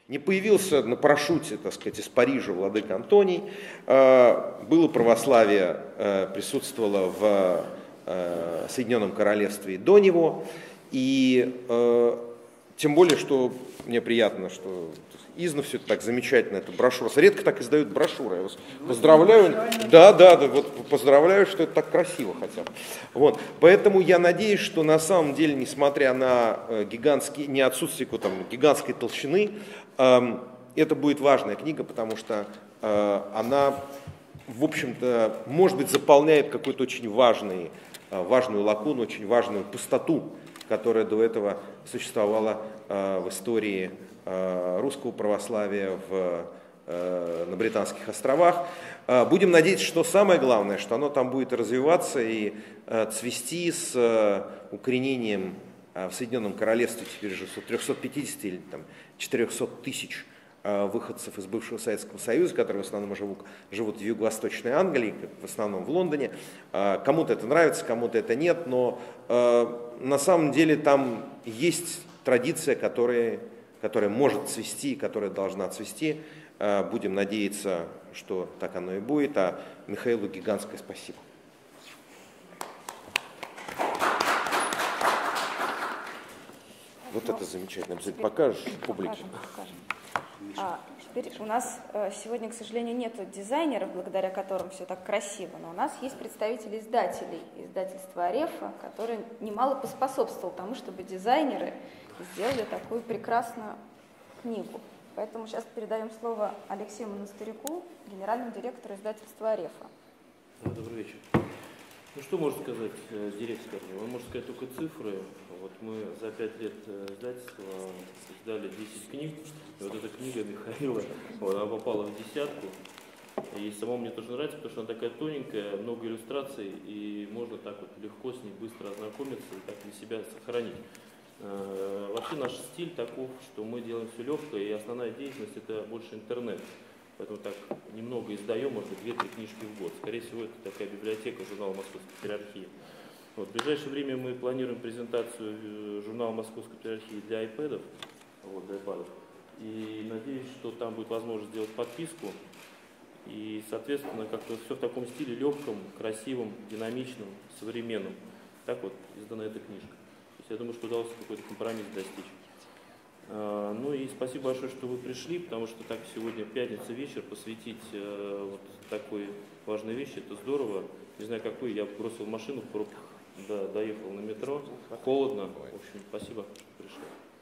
Не появился на парашюте, так сказать, из Парижа владыка Антоний. Было православие, присутствовало в Соединенном Королевстве и до него. И тем более, что мне приятно, что издано все это так замечательно, это брошюра. Редко так издают брошюры. Я вас поздравляю. Да, вот поздравляю, что это так красиво хотя бы. Вот. Поэтому я надеюсь, что на самом деле, несмотря на не отсутствие там, гигантской толщины, это будет важная книга, потому что она, в общем-то, может быть, заполняет какую-то очень важную лакуну, очень важную пустоту, которая до этого существовала в истории русского православия на Британских островах. Будем надеяться, что самое главное, что оно там будет развиваться и цвести с укоренением в Соединенном Королевстве теперь же 350 или там, 400 тысяч выходцев из бывшего Советского Союза, которые в основном живут в Юго-Восточной Англии, в основном в Лондоне. Кому-то это нравится, кому-то это нет, но на самом деле там есть традиция, которая может цвести, которая должна цвести. Будем надеяться, что так оно и будет. А Михаилу гигантское спасибо. Вот это замечательно. Обязательно покажешь публике. Теперь у нас сегодня, к сожалению, нет дизайнеров, благодаря которым все так красиво, но у нас есть представители издателей, издательства «Арефа», который немало поспособствовал тому, чтобы дизайнеры сделали такую прекрасную книгу. Поэтому сейчас передаем слово Алексею Монастыряку, генеральному директору издательства «Арефа». Добрый вечер. Ну что может сказать директор? Он может сказать только цифры. Вот мы за 5 лет издательства издали 10 книг. И вот эта книга Михаила, она попала в десятку. И самому мне тоже нравится, потому что она такая тоненькая, много иллюстраций, и можно так вот легко с ней быстро ознакомиться и так для себя сохранить. Вообще наш стиль таков, что мы делаем все легко, и основная деятельность это больше интернет. Поэтому так немного издаем, может быть, 2-3 книжки в год. Скорее всего, это такая библиотека журнала «Московская патриархия». Вот, в ближайшее время мы планируем презентацию журнала «Московской патриархии» для iPad'ов, для iPad'ов. И надеюсь, что там будет возможность сделать подписку. И, соответственно, как-то все в таком стиле легком, красивом, динамичном, современном. Так вот издана эта книжка. То есть я думаю, что удалось какой-то компромисс достичь. Ну и спасибо большое, что вы пришли, потому что так сегодня пятница вечер, посвятить вот такой важной вещи, это здорово. Не знаю, как вы, я бросил машину в пробках, да, доехал на метро, холодно. В общем, спасибо, что пришли.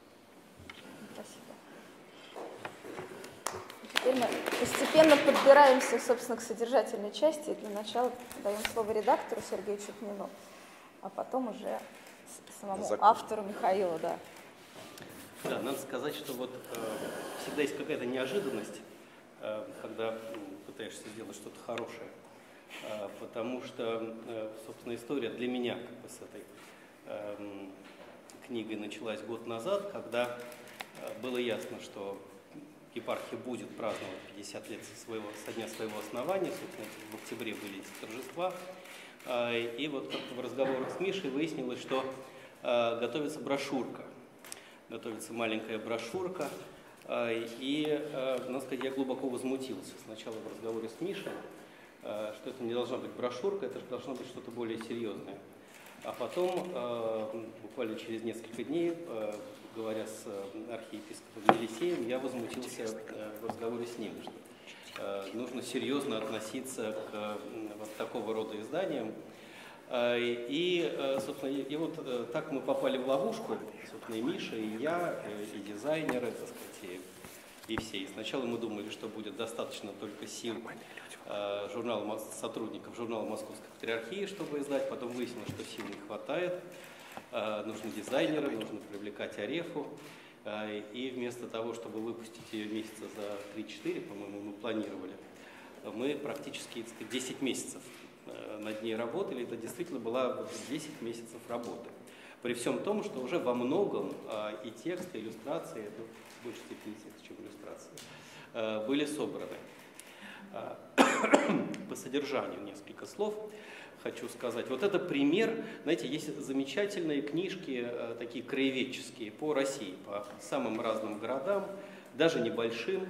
Спасибо. Теперь мы постепенно подбираемся, собственно, к содержательной части. Для начала даем слово редактору Сергею Чупнину, а потом уже самому автору Михаилу, да. Да, надо сказать, что вот всегда есть какая-то неожиданность, когда пытаешься сделать что-то хорошее, потому что, собственно, история для меня как бы с этой книгой началась год назад, когда было ясно, что епархия будет праздновать 50 лет со дня своего основания, собственно, в октябре были эти торжества, и вот как-то в разговорах с Мишей выяснилось, что готовится брошюрка. Готовится маленькая брошюрка, и, надо сказать, я глубоко возмутился. Сначала в разговоре с Мишей, что это не должна быть брошюрка, это должно быть что-то более серьезное. А потом, буквально через несколько дней, говоря с архиепископом Елисеем, я возмутился в разговоре с ним, что нужно серьезно относиться к вот такого рода изданиям. И, собственно, и вот так мы попали в ловушку, собственно, и Миша, и я, и дизайнеры, так сказать, и все. И сначала мы думали, что будет достаточно только сил сотрудников журнала «Московской патриархии», чтобы издать. Потом выяснилось, что сил не хватает, нужны дизайнеры, нужно привлекать Арефу. И вместо того, чтобы выпустить ее месяца за 3-4, по-моему, мы планировали, мы практически, так сказать, 10 месяцев над ней работали, это действительно была 10 месяцев работы. При всем том, что уже во многом и текст, и иллюстрации, это в большей степени текст, чем иллюстрации, были собраны. По содержанию несколько слов хочу сказать. Вот это пример, знаете, есть замечательные книжки, такие краеведческие, по России, по самым разным городам, даже небольшим.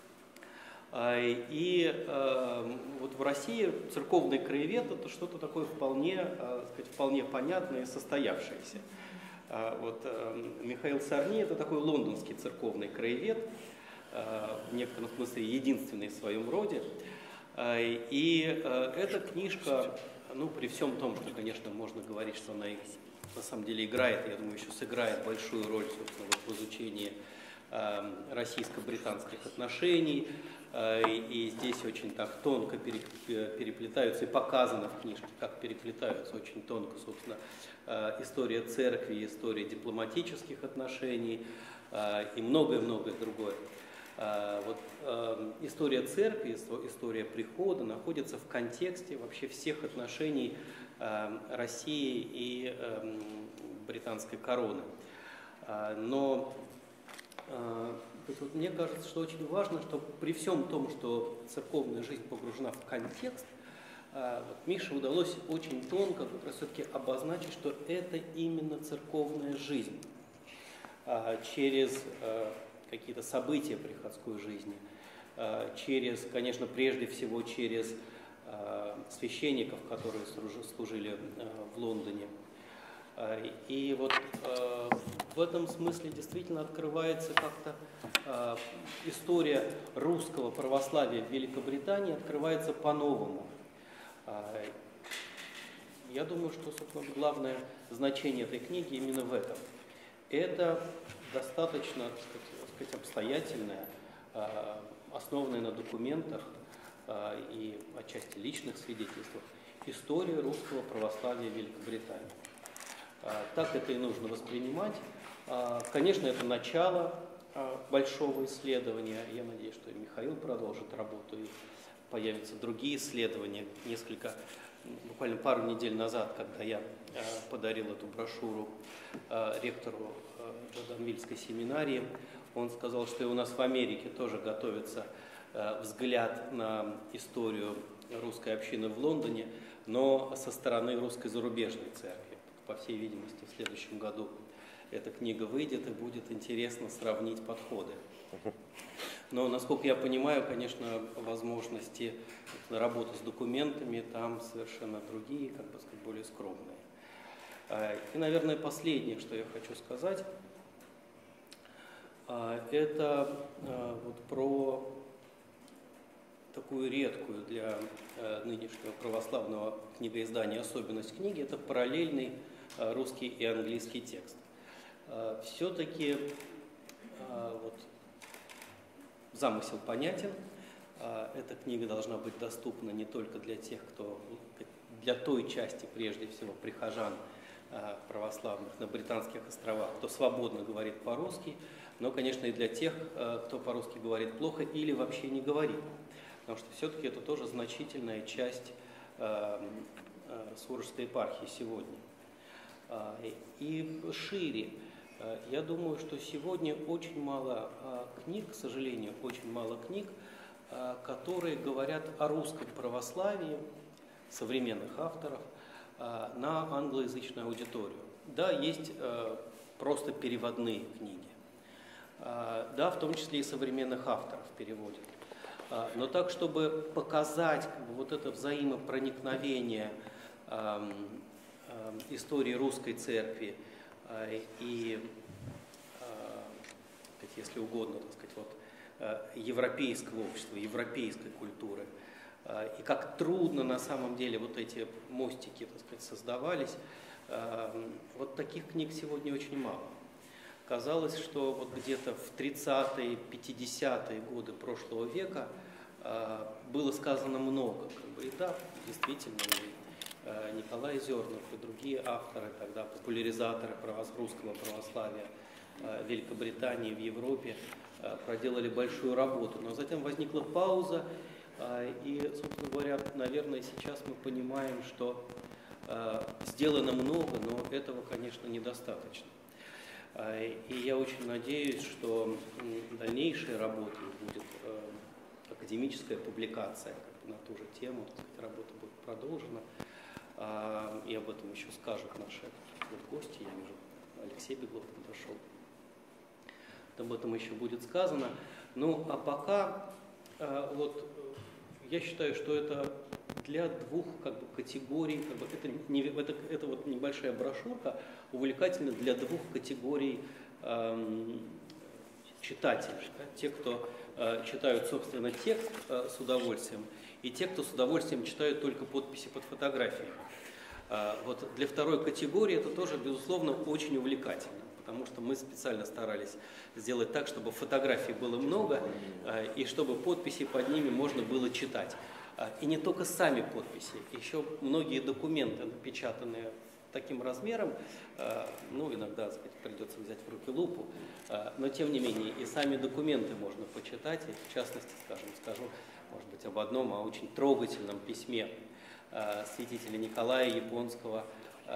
И вот в России церковный краевед – это что-то такое вполне понятное и состоявшееся. Вот Михаил Сарни – это такой лондонский церковный краевед, в некотором смысле единственный в своем роде. И эта книжка, ну, при всем том, что, конечно, можно говорить, что она на самом деле играет, я думаю, еще сыграет большую роль, собственно, вот в изучении российско-британских отношений. И здесь очень так тонко переплетаются, и показано в книжке, как переплетаются очень тонко, собственно, история церкви, история дипломатических отношений и многое-многое другое. Вот история церкви, история прихода находится в контексте вообще всех отношений России и британской короны. Но мне кажется, что очень важно, что при всем том, что церковная жизнь погружена в контекст, вот Мише удалось очень тонко все-таки обозначить, что это именно церковная жизнь. Через какие-то события приходской жизни, через, конечно, прежде всего через священников, которые служили в Лондоне. И вот в этом смысле действительно открывается как-то история русского православия в Великобритании открывается по-новому. Я думаю, что, собственно, главное значение этой книги именно в этом. Это достаточно, так сказать, обстоятельная, основанная на документах и отчасти личных свидетельствах история русского православия в Великобритании. Так это и нужно воспринимать. Конечно, это начало большого исследования. Я надеюсь, что и Михаил продолжит работу, и появятся другие исследования. Буквально пару недель назад, когда я подарил эту брошюру ректору Джорданвильской семинарии, он сказал, что и у нас в Америке тоже готовится взгляд на историю русской общины в Лондоне, но со стороны русской зарубежной церкви. По всей видимости, в следующем году эта книга выйдет, и будет интересно сравнить подходы. Но, насколько я понимаю, конечно, возможности работы с документами там совершенно другие, как бы сказать, более скромные. И, наверное, последнее, что я хочу сказать, это вот про такую редкую для нынешнего православного книгоиздания особенность книги – это параллельный русский и английский текст. Все-таки вот, замысел понятен. Эта книга должна быть доступна не только для тех, для той части, прежде всего, прихожан православных на Британских островах, кто свободно говорит по-русски, но, конечно, и для тех, кто по-русски говорит плохо или вообще не говорит. Потому что все-таки это тоже значительная часть Сурожской епархии сегодня. И шире, я думаю, что сегодня очень мало книг, к сожалению, очень мало книг, которые говорят о русском православии, современных авторов, на англоязычную аудиторию. Да, есть просто переводные книги. Да, в том числе и современных авторов переводят. Но так, чтобы показать вот это взаимопроникновение истории русской церкви и, если угодно, так сказать, вот, европейского общества, европейской культуры, и как трудно на самом деле вот эти мостики, так сказать, создавались, вот таких книг сегодня очень мало. Казалось, что вот где-то в 30-е, 50-е годы прошлого века было сказано много. И да, действительно, Николай Зернов и другие авторы, тогда популяризаторы русского православия в Великобритании, в Европе, проделали большую работу. Но затем возникла пауза, и, собственно говоря, наверное, сейчас мы понимаем, что сделано много, но этого, конечно, недостаточно. И я очень надеюсь, что дальнейшей работой будет академическая публикация на ту же тему, работа будет продолжена. И об этом еще скажут наши гости. Я вижу, Алексей Беглов подошел. Об этом еще будет сказано. Ну, а пока вот я считаю, что это для двух категорий, это вот небольшая брошюрка, увлекательна для двух категорий читателей. Да? Те, кто читают, собственно, текст с удовольствием, и те, кто с удовольствием читают только подписи под фотографией. Вот для второй категории это тоже, безусловно, очень увлекательно, потому что мы специально старались сделать так, чтобы фотографий было много, и чтобы подписи под ними можно было читать. И не только сами подписи, еще многие документы, напечатанные таким размером, ну, иногда, так сказать, придется взять в руки лупу, но тем не менее и сами документы можно почитать, и в частности, скажу, может быть, об одном, о очень трогательном письме святителя Николая Японского,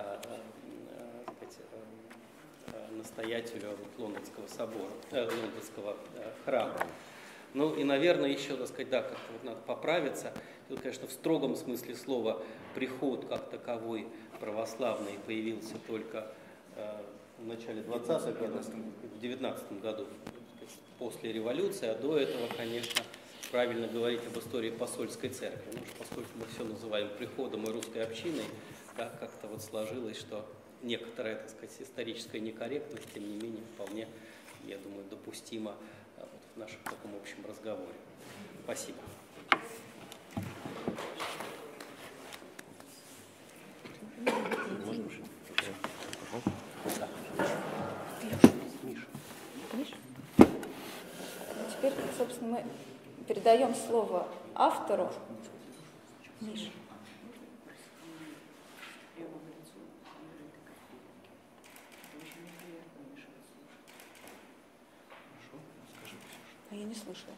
настоятелю Лондонского собора, Лондонского храма. Ну и, наверное, еще, так сказать, да, как-то вот надо поправиться. Тут, конечно, в строгом смысле слова приход как таковой православный появился только в начале 20-х годов, в 19 году, после революции, а до этого, конечно, правильно говорить об истории посольской церкви. Ну, поскольку мы все называем приходом и русской общиной, да, как-то вот сложилось, что некоторая, так сказать, историческая некорректность, тем не менее, вполне, я думаю, допустима вот в нашем таком общем разговоре. Спасибо. Теперь, собственно, мы передаем слово автору. Миша. Я не слышала.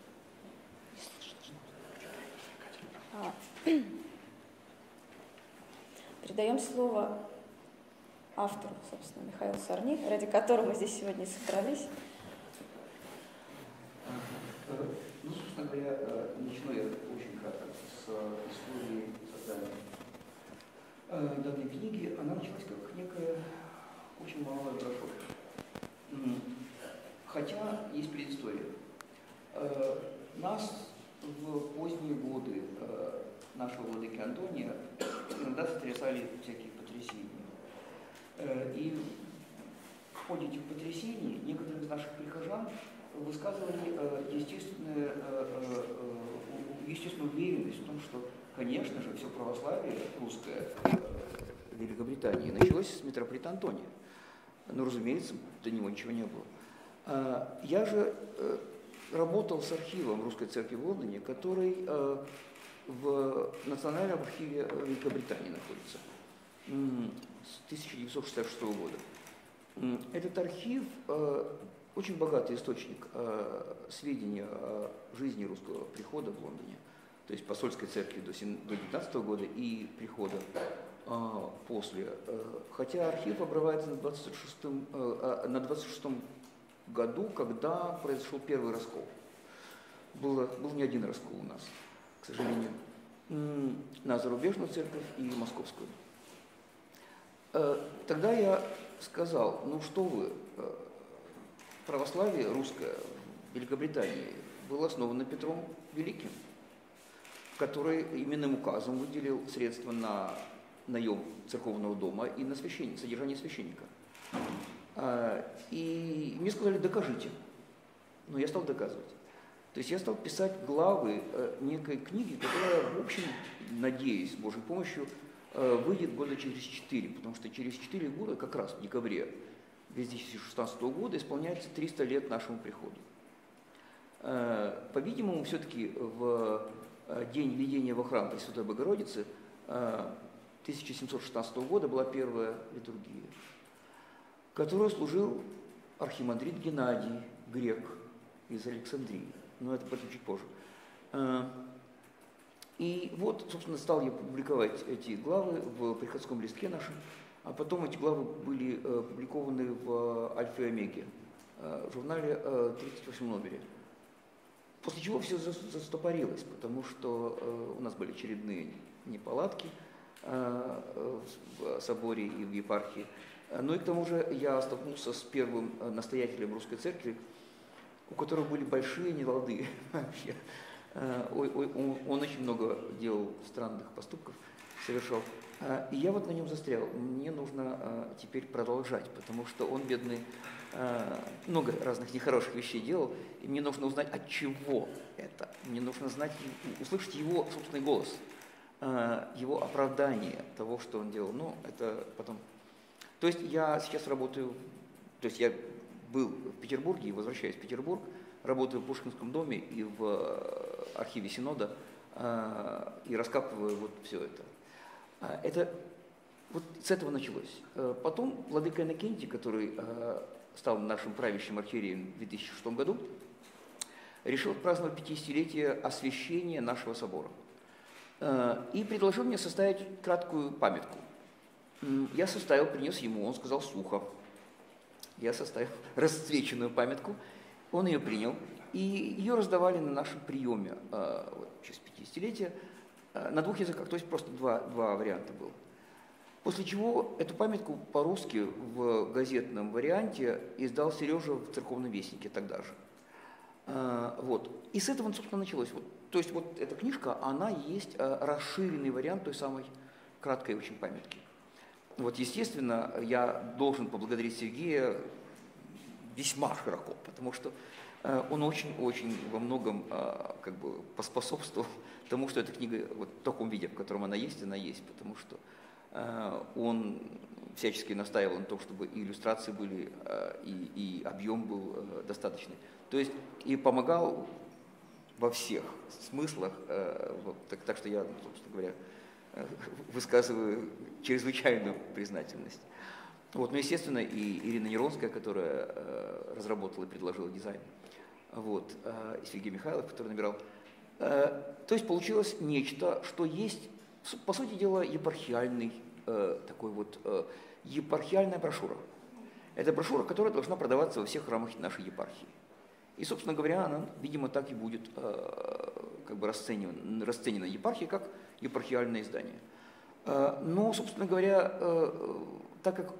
Передаем слово автору, собственно, Михаилу Сорни, ради которого мы здесь сегодня собрались. Ну, собственно говоря, начну я очень кратко с истории создания данной книги. Она началась как некая очень малая брошюра. Хотя есть предыстория. Нас в поздние годы нашего владыки Антония иногда сотрясали всякие потрясения. И в ходе этих потрясений некоторые из наших прихожан высказывали естественную уверенность в том, что, конечно же, все православие русское в Великобритании началось с митрополита Антония. Но, разумеется, до него ничего не было. Я же работал с архивом Русской Церкви в Лондоне, который в Национальном архиве Великобритании находится с 1966 года. Этот архив очень богатый источник сведений о жизни русского прихода в Лондоне, то есть посольской церкви до 19 года и прихода после. Хотя архив обрывается на 26-м году, когда произошел первый раскол. Был не один раскол у нас, к сожалению, на зарубежную церковь и московскую. Тогда я сказал, ну что вы, православие русское в Великобритании было основано Петром Великим, который именным указом выделил средства на наем церковного дома и на содержание священника. И мне сказали, докажите. Но я стал доказывать. То есть я стал писать главы некой книги, которая, в общем, надеюсь, с Божьей помощью, выйдет года через 4, потому что через 4 года, как раз в декабре 2016 года, исполняется 300 лет нашему приходу. По-видимому, все-таки в день введения во храм Пресвятой Богородицы 1716 года была первая литургия, которую служил архимандрит Геннадий, грек из Александрии. Но это потом чуть позже. И вот, собственно, стал я публиковать эти главы в приходском листке нашем, а потом эти главы были опубликованы в «Альфе и Омеге», в журнале 38 номере. После чего все застопорилось, потому что у нас были очередные неполадки в соборе и в епархии. Ну и к тому же я столкнулся с первым настоятелем Русской Церкви. у которого были большие нелады вообще. Он очень много делал странных поступков, совершал. И я вот на нем застрял. Мне нужно теперь продолжать, потому что он, бедный, много разных нехороших вещей делал, и мне нужно узнать, от чего это. Мне нужно знать, услышать его собственный голос, его оправдание того, что он делал. Ну, это потом. То есть я сейчас работаю, то есть я был в Петербурге и возвращаюсь в Петербург, работаю в Пушкинском доме и в архиве Синода, и раскапываю вот все это. Это вот с этого началось. Потом владыка Иннокентий, который стал нашим правящим архиереем в 2006 году, решил праздновать 50-летие освящения нашего собора. И предложил мне составить краткую памятку. Я составил, принес ему, он сказал сухо. Я составил расцвеченную памятку, он ее принял, и ее раздавали на нашем приеме вот, через 50-летие на 2 языках, то есть просто два варианта было. После чего эту памятку по-русски в газетном варианте издал Сережа в «Церковном вестнике» тогда же. Вот. И с этого, собственно, началось. Вот. То есть вот эта книжка, она есть расширенный вариант той самой краткой очень памятки. Вот, естественно, я должен поблагодарить Сергея весьма широко, потому что он очень-очень во многом как бы поспособствовал тому, что эта книга вот в таком виде, в котором она есть, потому что он всячески настаивал на том, чтобы и иллюстрации были, и объем был достаточный. То есть и помогал во всех смыслах, так что я, собственно говоря, высказываю чрезвычайную признательность. Вот, ну, естественно, и Ирина Неронская, которая разработала и предложила дизайн. Вот, и Сергей Михайлов, который набирал. То есть получилось нечто, что есть, по сути дела, епархиальный, такой вот, епархиальная брошюра. Это брошюра, которая должна продаваться во всех храмах нашей епархии. И, собственно говоря, она, видимо, так и будет как бы расценена епархией как епархиальное издание. Но, собственно говоря, так как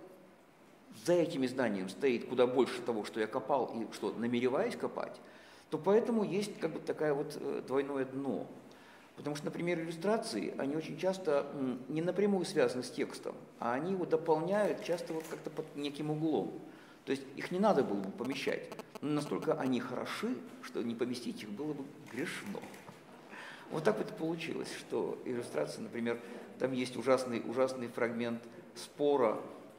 за этим изданием стоит куда больше того, что я копал и что намереваюсь копать, то поэтому есть как бы такое вот двойное дно. Потому что, например, иллюстрации, они очень часто не напрямую связаны с текстом, а они его дополняют часто вот как-то под неким углом. То есть их не надо было бы помещать. Но настолько они хороши, что не поместить их было бы грешно. Вот так вот и получилось, что иллюстрация, например, там есть ужасный фрагмент спора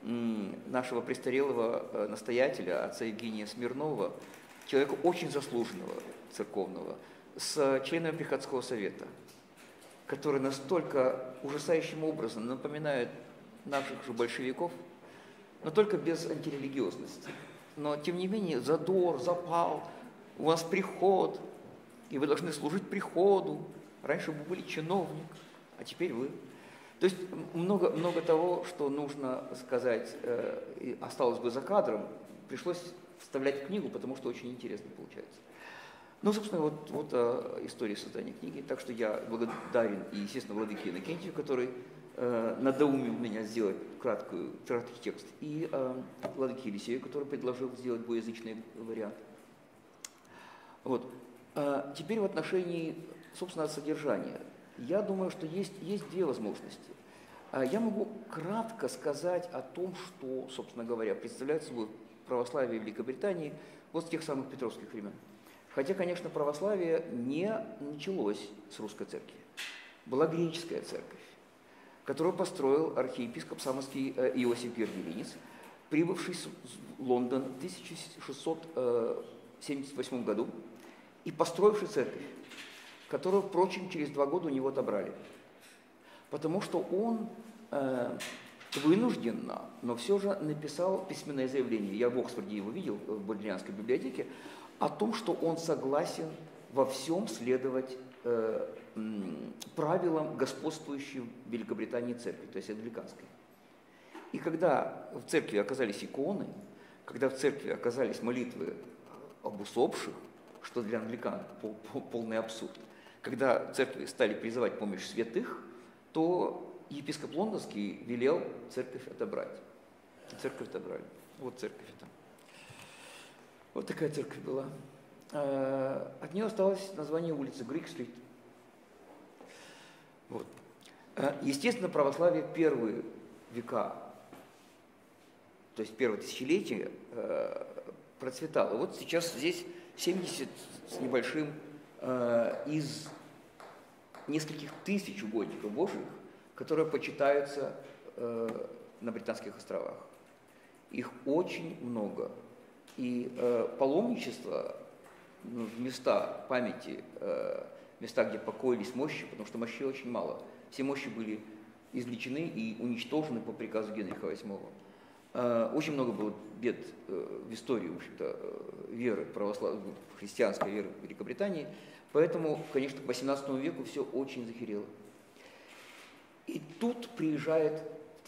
нашего престарелого настоятеля, отца Евгения Смирнова, человека очень заслуженного церковного, с членами приходского совета, который настолько ужасающим образом напоминает наших же большевиков, но только без антирелигиозности. Но, тем не менее, задор, запал, у вас приход, и вы должны служить приходу. Раньше вы были чиновник, а теперь вы. То есть много того, что нужно сказать, осталось бы за кадром, пришлось вставлять в книгу, потому что очень интересно получается. Ну, собственно, вот история создания книги. Так что я благодарен и, естественно, владыке Иннокентию, который надоумил меня сделать краткий текст, и владыке Елисею, который предложил сделать двуязычный вариант. Вот. Теперь в отношении, собственно, содержания. Я думаю, что есть две возможности. Я могу кратко сказать о том, что, собственно говоря, представляет собой православие Великобритании вот с тех самых петровских времен. Хотя, конечно, православие не началось с русской церкви. Была греческая церковь, которую построил архиепископ Самарский Иосиф Гергелинец, прибывший в Лондон в 1678 году и построивший церковь, которую, впрочем, через 2 года у него отобрали. Потому что он вынужденно, но все же написал письменное заявление, я в Оксфорде его видел, в Бодleiанской библиотеке, о том, что он согласен во всем следовать правилам господствующей в Великобритании церкви, то есть англиканской. И когда в церкви оказались иконы, когда в церкви оказались молитвы об усопших, что для англикан полный абсурд, когда в церкви стали призывать помощь святых, то епископ Лондонский велел церковь отобрать. Церковь отобрали. Вот церковь это. Вот такая церковь была. от нее осталось название улицы Грик-стрит. Вот. Естественно, православие первые века, то есть первое тысячелетие, процветало. Вот сейчас здесь 70 с небольшим из нескольких тысяч угодников Божьих, которые почитаются на Британских островах. Их очень много. И паломничество в места памяти, места, где покоились мощи, потому что мощей очень мало. Все мощи были извлечены и уничтожены по приказу Генриха VIII. Очень много было бед в истории, в общем-то, веры православной, христианской веры в Великобритании. Поэтому, конечно, к XVIII веку все очень захерело. И тут приезжает в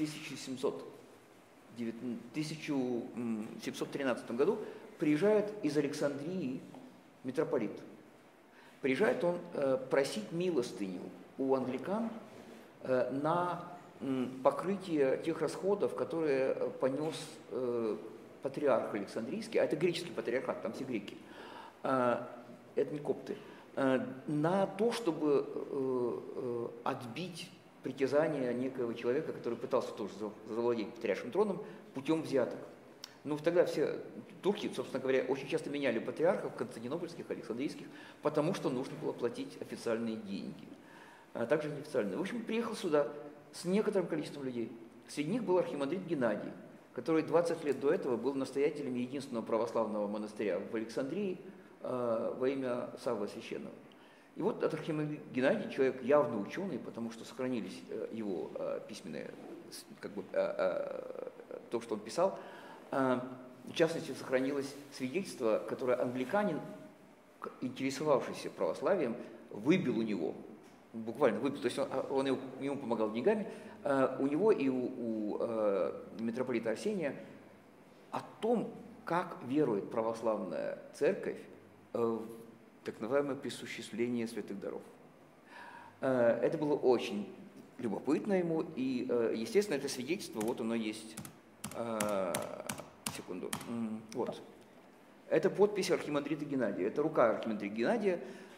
1713 году, приезжает из Александрии митрополит. Приезжает он просить милостыню у англикан на покрытие тех расходов, которые понес патриарх Александрийский, а это греческий патриархат, там все греки, это не копты, на то, чтобы отбить притязание некоего человека, который пытался тоже завладеть патриаршим троном путем взяток. Ну, тогда все турки, собственно говоря, очень часто меняли патриархов константинопольских, александрийских, потому что нужно было платить официальные деньги, а также неофициальные. В общем, приехал сюда с некоторым количеством людей. Среди них был архимандрит Геннадий, который 20 лет до этого был настоятелем единственного православного монастыря в Александрии во имя Саввы Священного. И вот от архимандрита Геннадий, человек явно ученый, потому что сохранились его письменные, как бы, то, что он писал. В частности, сохранилось свидетельство, которое англиканин, интересовавшийся православием, выбил у него, буквально выбил, то есть он ему помогал деньгами, у него и у митрополита Арсения о том, как верует православная церковь в так называемое присуществление святых даров. Это было очень любопытно ему, и, естественно, это свидетельство, вот оно есть. Секунду. Вот. Это подпись архимандрита Геннадия. Это рука архимандрита Геннадия.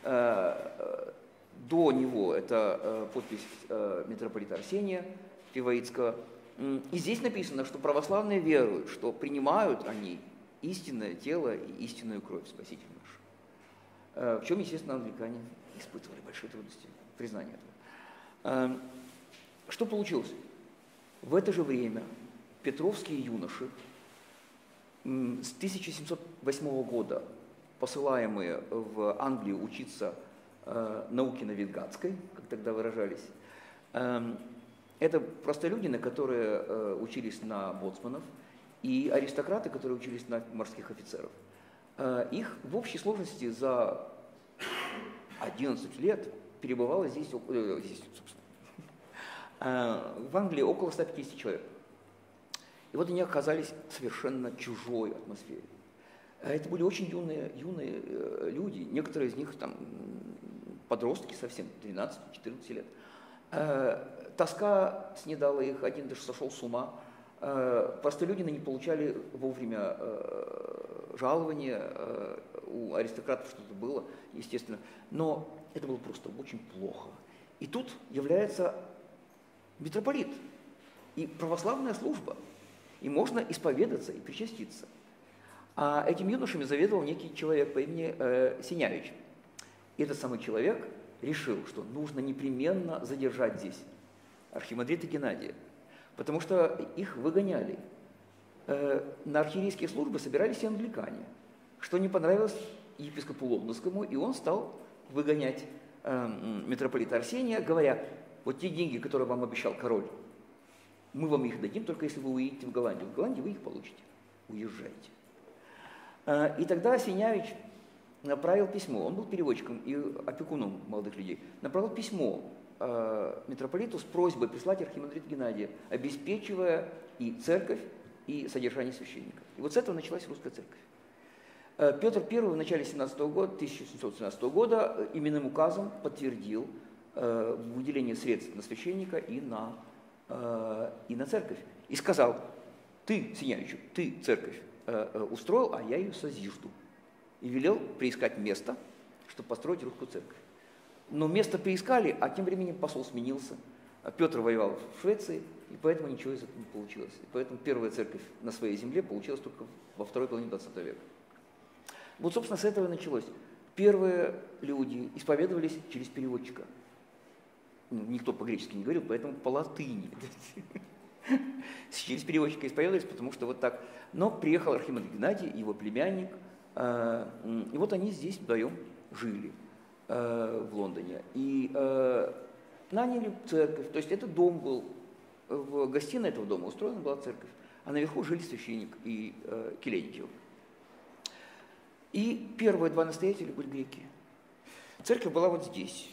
До него это подпись митрополита Арсения Фиваитского. И здесь написано, что православные веруют, что принимают они истинное тело и истинную кровь Спасителя нашего. В чем, естественно, англикане испытывали большие трудности признания этого. Что получилось? В это же время петровские юноши, с 1708 года посылаемые в Англию учиться науке навигатской, как тогда выражались, это простолюдины, которые учились на боцманов, и аристократы, которые учились на морских офицеров. Их в общей сложности за 11 лет перебывало здесь собственно, в Англии около 150 человек. И вот они оказались в совершенно чужой атмосфере. Это были очень юные люди, некоторые из них там подростки совсем, 12-14 лет. Тоска снедала их, один даже сошел с ума. Простолюдины не получали вовремя жалования, у аристократов что-то было, естественно, но это было просто очень плохо. И тут является митрополит и православная служба. И можно исповедаться и причаститься. А этим юношами заведовал некий человек по имени Синявич. И этот самый человек решил, что нужно непременно задержать здесь архимандрита Геннадия, потому что их выгоняли. На архиерейские службы собирались и англикане, что не понравилось епископу Лондонскому, и он стал выгонять митрополита Арсения, говоря: вот те деньги, которые вам обещал король, мы вам их дадим, только если вы уедете в Голландию. В Голландии вы их получите. Уезжайте. И тогда Синявич направил письмо, он был переводчиком и опекуном молодых людей, направил письмо митрополиту с просьбой прислать архимандрита Геннадия, обеспечивая и церковь, и содержание священников. И вот с этого началась русская церковь. Петр I в начале 1717 года именным указом подтвердил выделение средств на священника и на церковь. И сказал: ты, Синявичу, ты церковь устроил, а я ее созижду. и велел приискать место, чтобы построить русскую церковь. Но место приискали, а тем временем посол сменился. Петр воевал в Швеции, и поэтому ничего из этого не получилось. И поэтому первая церковь на своей земле получилась только во второй половине 20 века. Вот, собственно, с этого и началось. Первые люди исповедовались через переводчика. Никто по-гречески не говорил, поэтому по латыни. Через переводчика исповедовались, потому что вот так. Но приехал архимандрит Геннадий, его племянник, и вот они здесь вдвоем жили в Лондоне. И наняли церковь, то есть этот дом был, в гостиной этого дома устроена была церковь, а наверху жили священник и келейник его. И первые два настоятеля были греки. Церковь была вот здесь.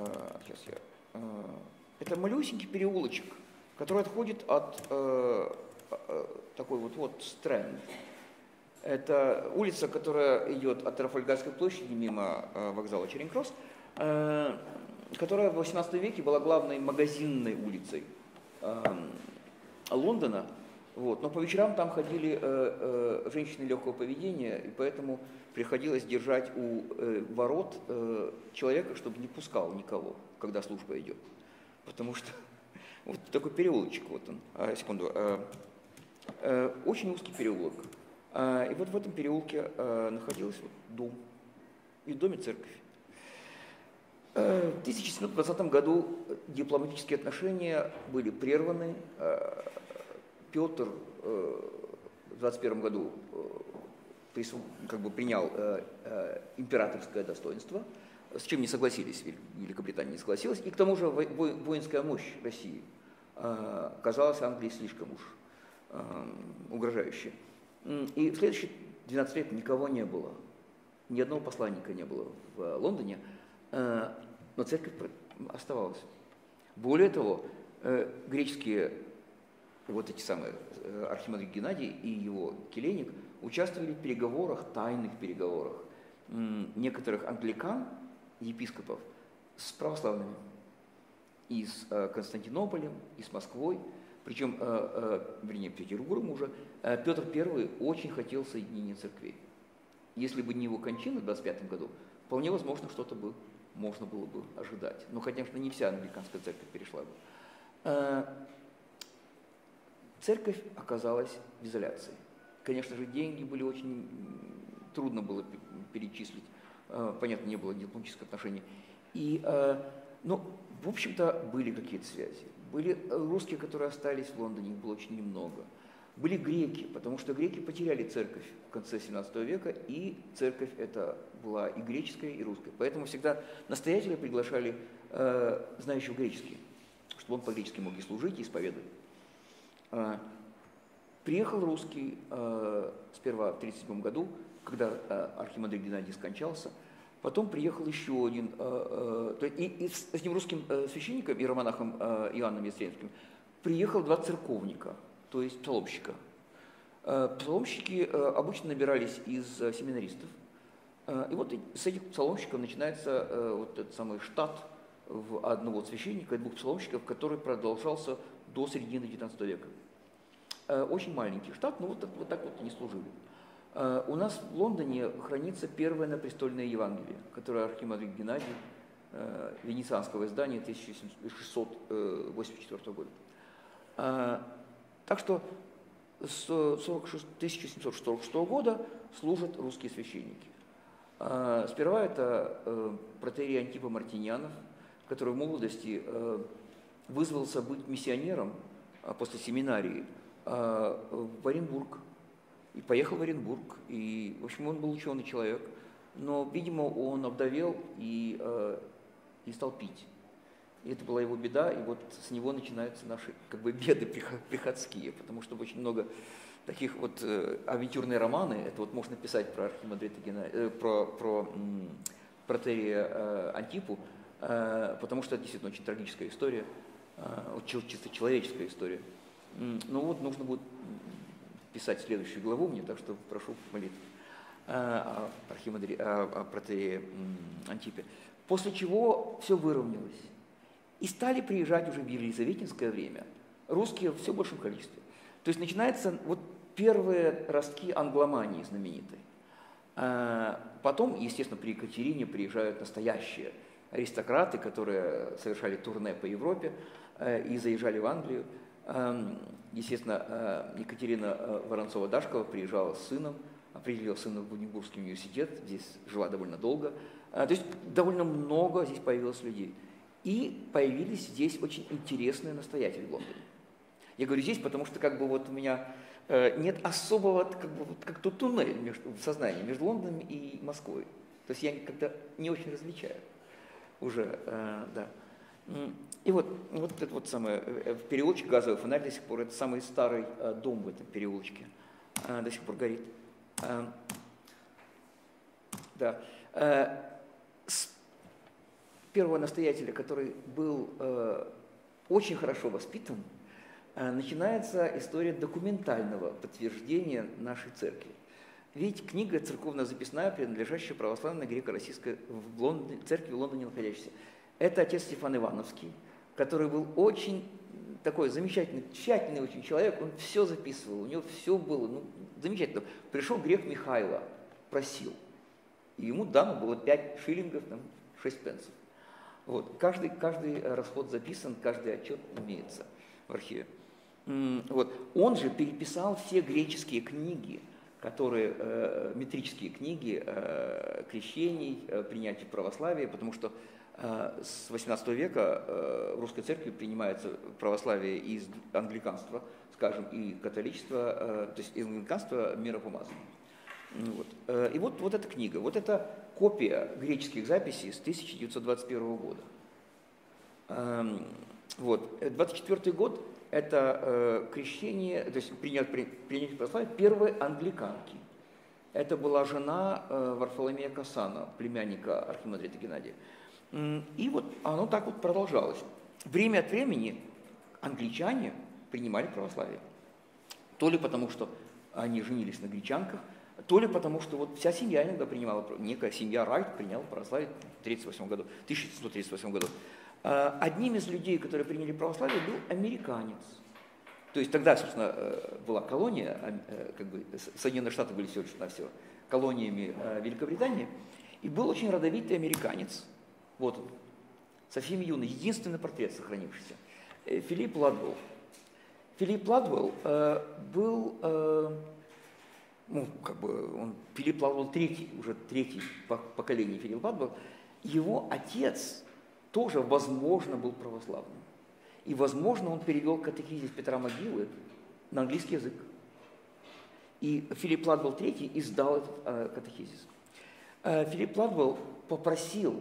Это малюсенький переулочек, который отходит от такой вот Стрэнд. Это улица, которая идет от Трафальгарской площади мимо вокзала Черинг-Кросс, которая в XVIII веке была главной магазинной улицей Лондона. Вот. Но по вечерам там ходили женщины легкого поведения, и поэтому приходилось держать у ворот человека, чтобы не пускал никого, когда служба идет. Потому что вот такой переулочек, вот он, очень узкий переулок. И вот в этом переулке находился дом, и в доме церковь. В 1720 году дипломатические отношения были прерваны. Петр в 21 году принял императорское достоинство, с чем не согласились, Великобритания не согласилась, и к тому же воинская мощь России казалась Англии слишком уж угрожающей. И в следующие 12 лет никого не было, ни одного посланника не было в Лондоне, но церковь оставалась. Более того, греческие вот эти самые архимандрит Геннадий и его келейник участвовали в переговорах, тайных переговорах некоторых англикан, епископов, с православными, и с Константинополем, и с Москвой, причем, вернее, Петербургом уже, Петр I очень хотел соединения церквей. Если бы не его кончина в 25 году, вполне возможно, что-то бы можно было бы ожидать. Но, конечно, не вся англиканская церковь перешла бы. Церковь оказалась в изоляции. Конечно же, деньги были очень трудно было перечислить. Понятно, не было дипломатических отношений. Но, в общем-то, были какие-то связи. Были русские, которые остались в Лондоне, их было очень немного. Были греки, потому что греки потеряли церковь в конце 17 века, и церковь эта была и греческая, и русская. Поэтому всегда настоятеля приглашали знающего греческий, чтобы он по-гречески мог и служить, и исповедовать. Приехал русский сперва в 1937 году, когда архимандрит Геннадий скончался, потом приехал еще один, и с этим русским священником и романахом Иоанном Естрельским приехал два церковника, то есть псаломщика. Псаломщики обычно набирались из семинаристов, и вот с этих псаломщиков начинается вот этот самый штат одного священника и двух псаломщиков, который продолжался до середины XIX века. Очень маленький штат, но вот так вот они служили. У нас в Лондоне хранится первое напрестольное Евангелие, которое архимандрит Геннадий, венецианского издания 1684 года. Так что с 1746 года служат русские священники. Сперва это протоиерей Антипа Мартиньянов, который в молодости вызвался быть миссионером после семинарии в Оренбург. И поехал в Оренбург. И, в общем, он был ученый человек, но, видимо, он овдовел и стал пить. И это была его беда, и вот с него начинаются наши беды приходские, потому что очень много таких вот авантюрные романы, это вот можно писать про архимандрита Геннадия, про протоиерея Антипу, потому что это действительно очень трагическая история, чисто человеческая история. Ну вот нужно будет писать следующую главу мне, так что прошу молитву о протоиерее Антипе. После чего все выровнялось. И стали приезжать уже в елизаветинское время русские в все большем количестве. То есть начинаются вот первые ростки англомании знаменитой. Потом, естественно, при Екатерине приезжают настоящие аристократы, которые совершали турне по Европе и заезжали в Англию. Естественно, Екатерина Воронцова-Дашкова приезжала с сыном, определила сына в Буденбургский университет, здесь жила довольно долго. То есть довольно много здесь появилось людей. И появились здесь очень интересные настоятели в Лондоне. Я говорю здесь, потому что как бы вот у меня нет особого как бы, как тут туннель в сознании между Лондоном и Москвой. То есть я как-то не очень различаю уже, да. И вот это вот самое, в переулочке Газовый фонарь до сих пор, это самый старый дом в этом переулочке, до сих пор горит. Да. С первого настоятеля, который был очень хорошо воспитан, начинается история документального подтверждения нашей церкви. Ведь книга церковно-записная, принадлежащая православной греко-российской церкви в Лондоне находящейся. Это отец Стефан Ивановский, который был очень такой замечательный, тщательный очень человек, он все записывал, у него все было, ну, замечательно. Пришел грек Михайло, просил, и ему дано было 5 шиллингов, там, 6 пенсов. Вот. Каждый расход записан, каждый отчет имеется в архиве. Вот. Он же переписал все греческие книги, которые, метрические книги крещений, принятия православия, потому что с XVIII века в русской церкви принимается православие из англиканства, скажем, и католичества, то есть из англиканства миропомазания. Вот. И вот эта книга, вот это копия греческих записей с 1921 года. Вот. 24 год – это крещение, то есть принятие православия первой англиканки. Это была жена Варфоломея Кассана, племянника архимандрита Геннадия. И вот оно так вот продолжалось. Время от времени англичане принимали православие. То ли потому, что они женились на гречанках, то ли потому, что вот вся семья иногда принимала, некая семья Райт приняла православие в 1738 году. Одним из людей, которые приняли православие, был американец. То есть тогда, собственно, была колония, как бы Соединенные Штаты были всего лишь навсего колониями Великобритании, и был очень родовитый американец, вот он, совсем юный, единственный портрет сохранившийся, Филипп Ладвелл. Филипп Ладвелл был, ну, как бы, он, Филипп Ладвелл уже третий поколение Филипп Ладвелл, его отец тоже, возможно, был православным. И, возможно, он перевел катехизис Петра Могилы на английский язык. И Филипп Ладвелл III издал этот катехизис. Филипп Ладвелл попросил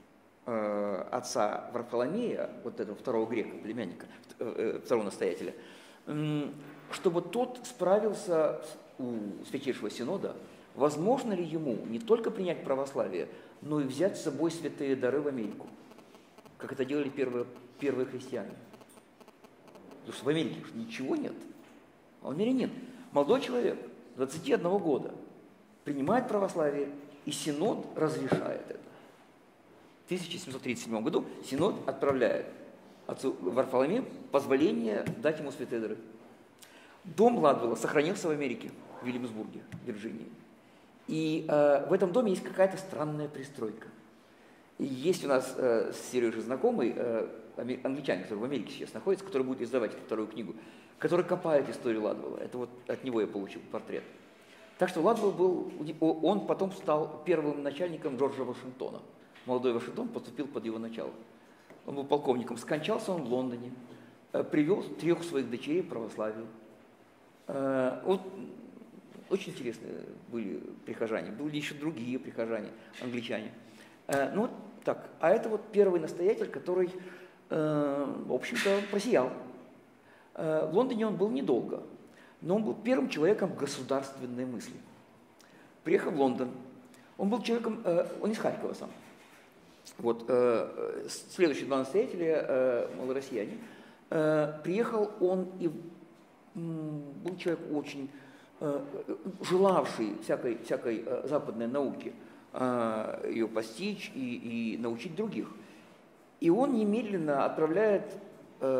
отца Варфоломея, вот этого второго грека, племянника, второго настоятеля, чтобы тот справился у Святейшего Синода, возможно ли ему не только принять православие, но и взять с собой святые дары в Америку, как это делали первые христиане. Потому что в Америке ничего нет, а в мире нет. Молодой человек, 21 года, принимает православие, и Синод разрешает это. В 1737 году Синод отправляет отцу Варфоломею позволение дать ему святые дары. Дом Ладвелла сохранился в Америке, в Вильямсбурге, Вирджинии. И в этом доме есть какая-то странная пристройка. И есть у нас с Сережей знакомый англичанин, который в Америке сейчас находится, который будет издавать вторую книгу, который копает историю Ладвелла. Это вот от него я получил портрет. Так что Ладвелл был, он потом стал первым начальником Джорджа Вашингтона. Молодой Вашингтон поступил под его начало. Он был полковником. Скончался он в Лондоне, привел 3 своих дочерей к православию. Вот, очень интересные были прихожане. Были еще другие прихожане, англичане. Ну вот так. А это вот первый настоятель, который, в общем-то, просиял. В Лондоне он был недолго, но он был первым человеком государственной мысли. Приехал в Лондон, он был человеком, он из Харькова сам. Вот, следующие 2 настоятеля, малороссияне, приехал он и был человек очень желавший всякой западной науки, ее постичь и научить других. И он немедленно отправляет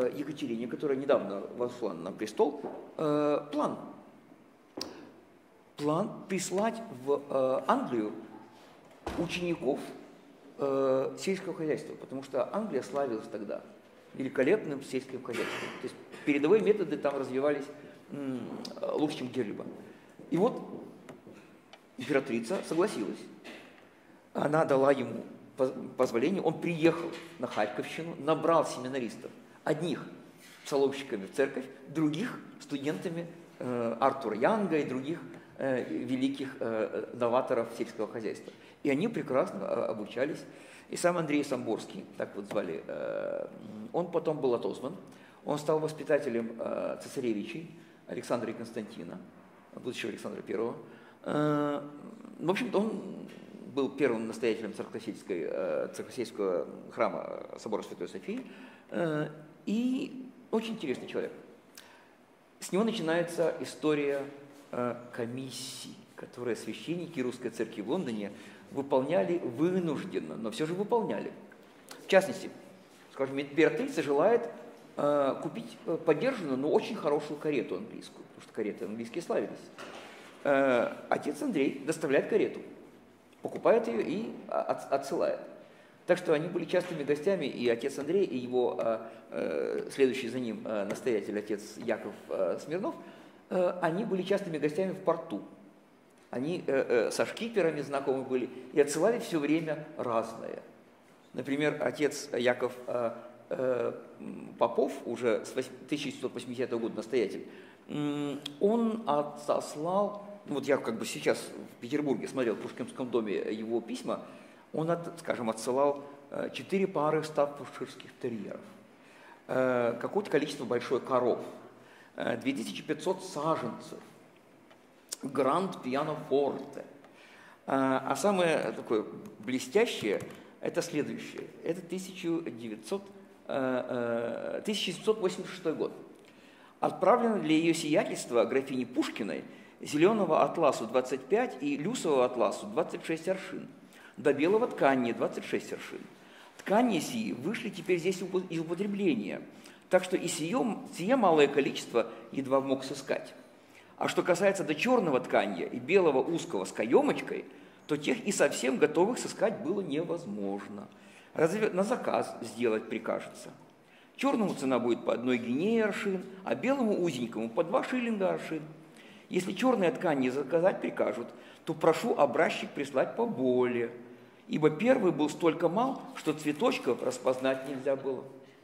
Екатерине, которая недавно вошла на престол, план. план прислать в Англию учеников сельского хозяйства, потому что Англия славилась тогда великолепным сельским хозяйством. То есть передовые методы там развивались лучше, чем где-либо. И вот императрица согласилась. Она дала ему позволение, он приехал на Харьковщину, набрал семинаристов, одних псаломщиками в церковь, других студентами Артура Янга и других великих новаторов сельского хозяйства. И они прекрасно обучались. И сам Андрей Самборский, так вот звали, он потом был отозван. Он стал воспитателем цесаревичей Александра и Константина, будущего Александра I. В общем-то, он был первым настоятелем Церковно-сельского храма собора Святой Софии. И очень интересный человек. С него начинается история комиссий, которые священники Русской Церкви в Лондоне выполняли вынужденно, но все же выполняли. В частности, скажем, императрица желает купить подержанную, но очень хорошую карету английскую, потому что кареты английские славились. Отец Андрей доставляет карету, покупает ее и отсылает. Так что они были частыми гостями, и отец Андрей, и его следующий за ним настоятель, отец Яков Смирнов, они были частыми гостями в порту. Они со шкиперами знакомы были и отсылали все время разное. Например, отец Яков Попов, уже с 1780 года настоятель, он отослал, вот я как бы сейчас в Петербурге смотрел в Пушкинском доме его письма, он, скажем, отсылал 4 пары стаффордширских терьеров, какое-то количество большой коров, 2500 саженцев, гранд пиано-форте. А самое такое блестящее – это следующее. Это 1786 год. Отправлено для ее сиятельства графини Пушкиной зеленого атласу 25 и люсового атласу 26 аршин, до белого ткани 26 аршин. Ткани сии вышли теперь здесь из употребления, так что и сие малое количество едва мог сыскать. А что касается до черного тканья и белого узкого с каемочкой, то тех и совсем готовых сыскать было невозможно. Разве на заказ сделать прикажется? Черному цена будет по 1 гинее аршин, а белому узенькому по 2 шиллинга аршин. Если черные ткани заказать прикажут, то прошу образчик прислать поболее, ибо первый был столько мал, что цветочков распознать нельзя было.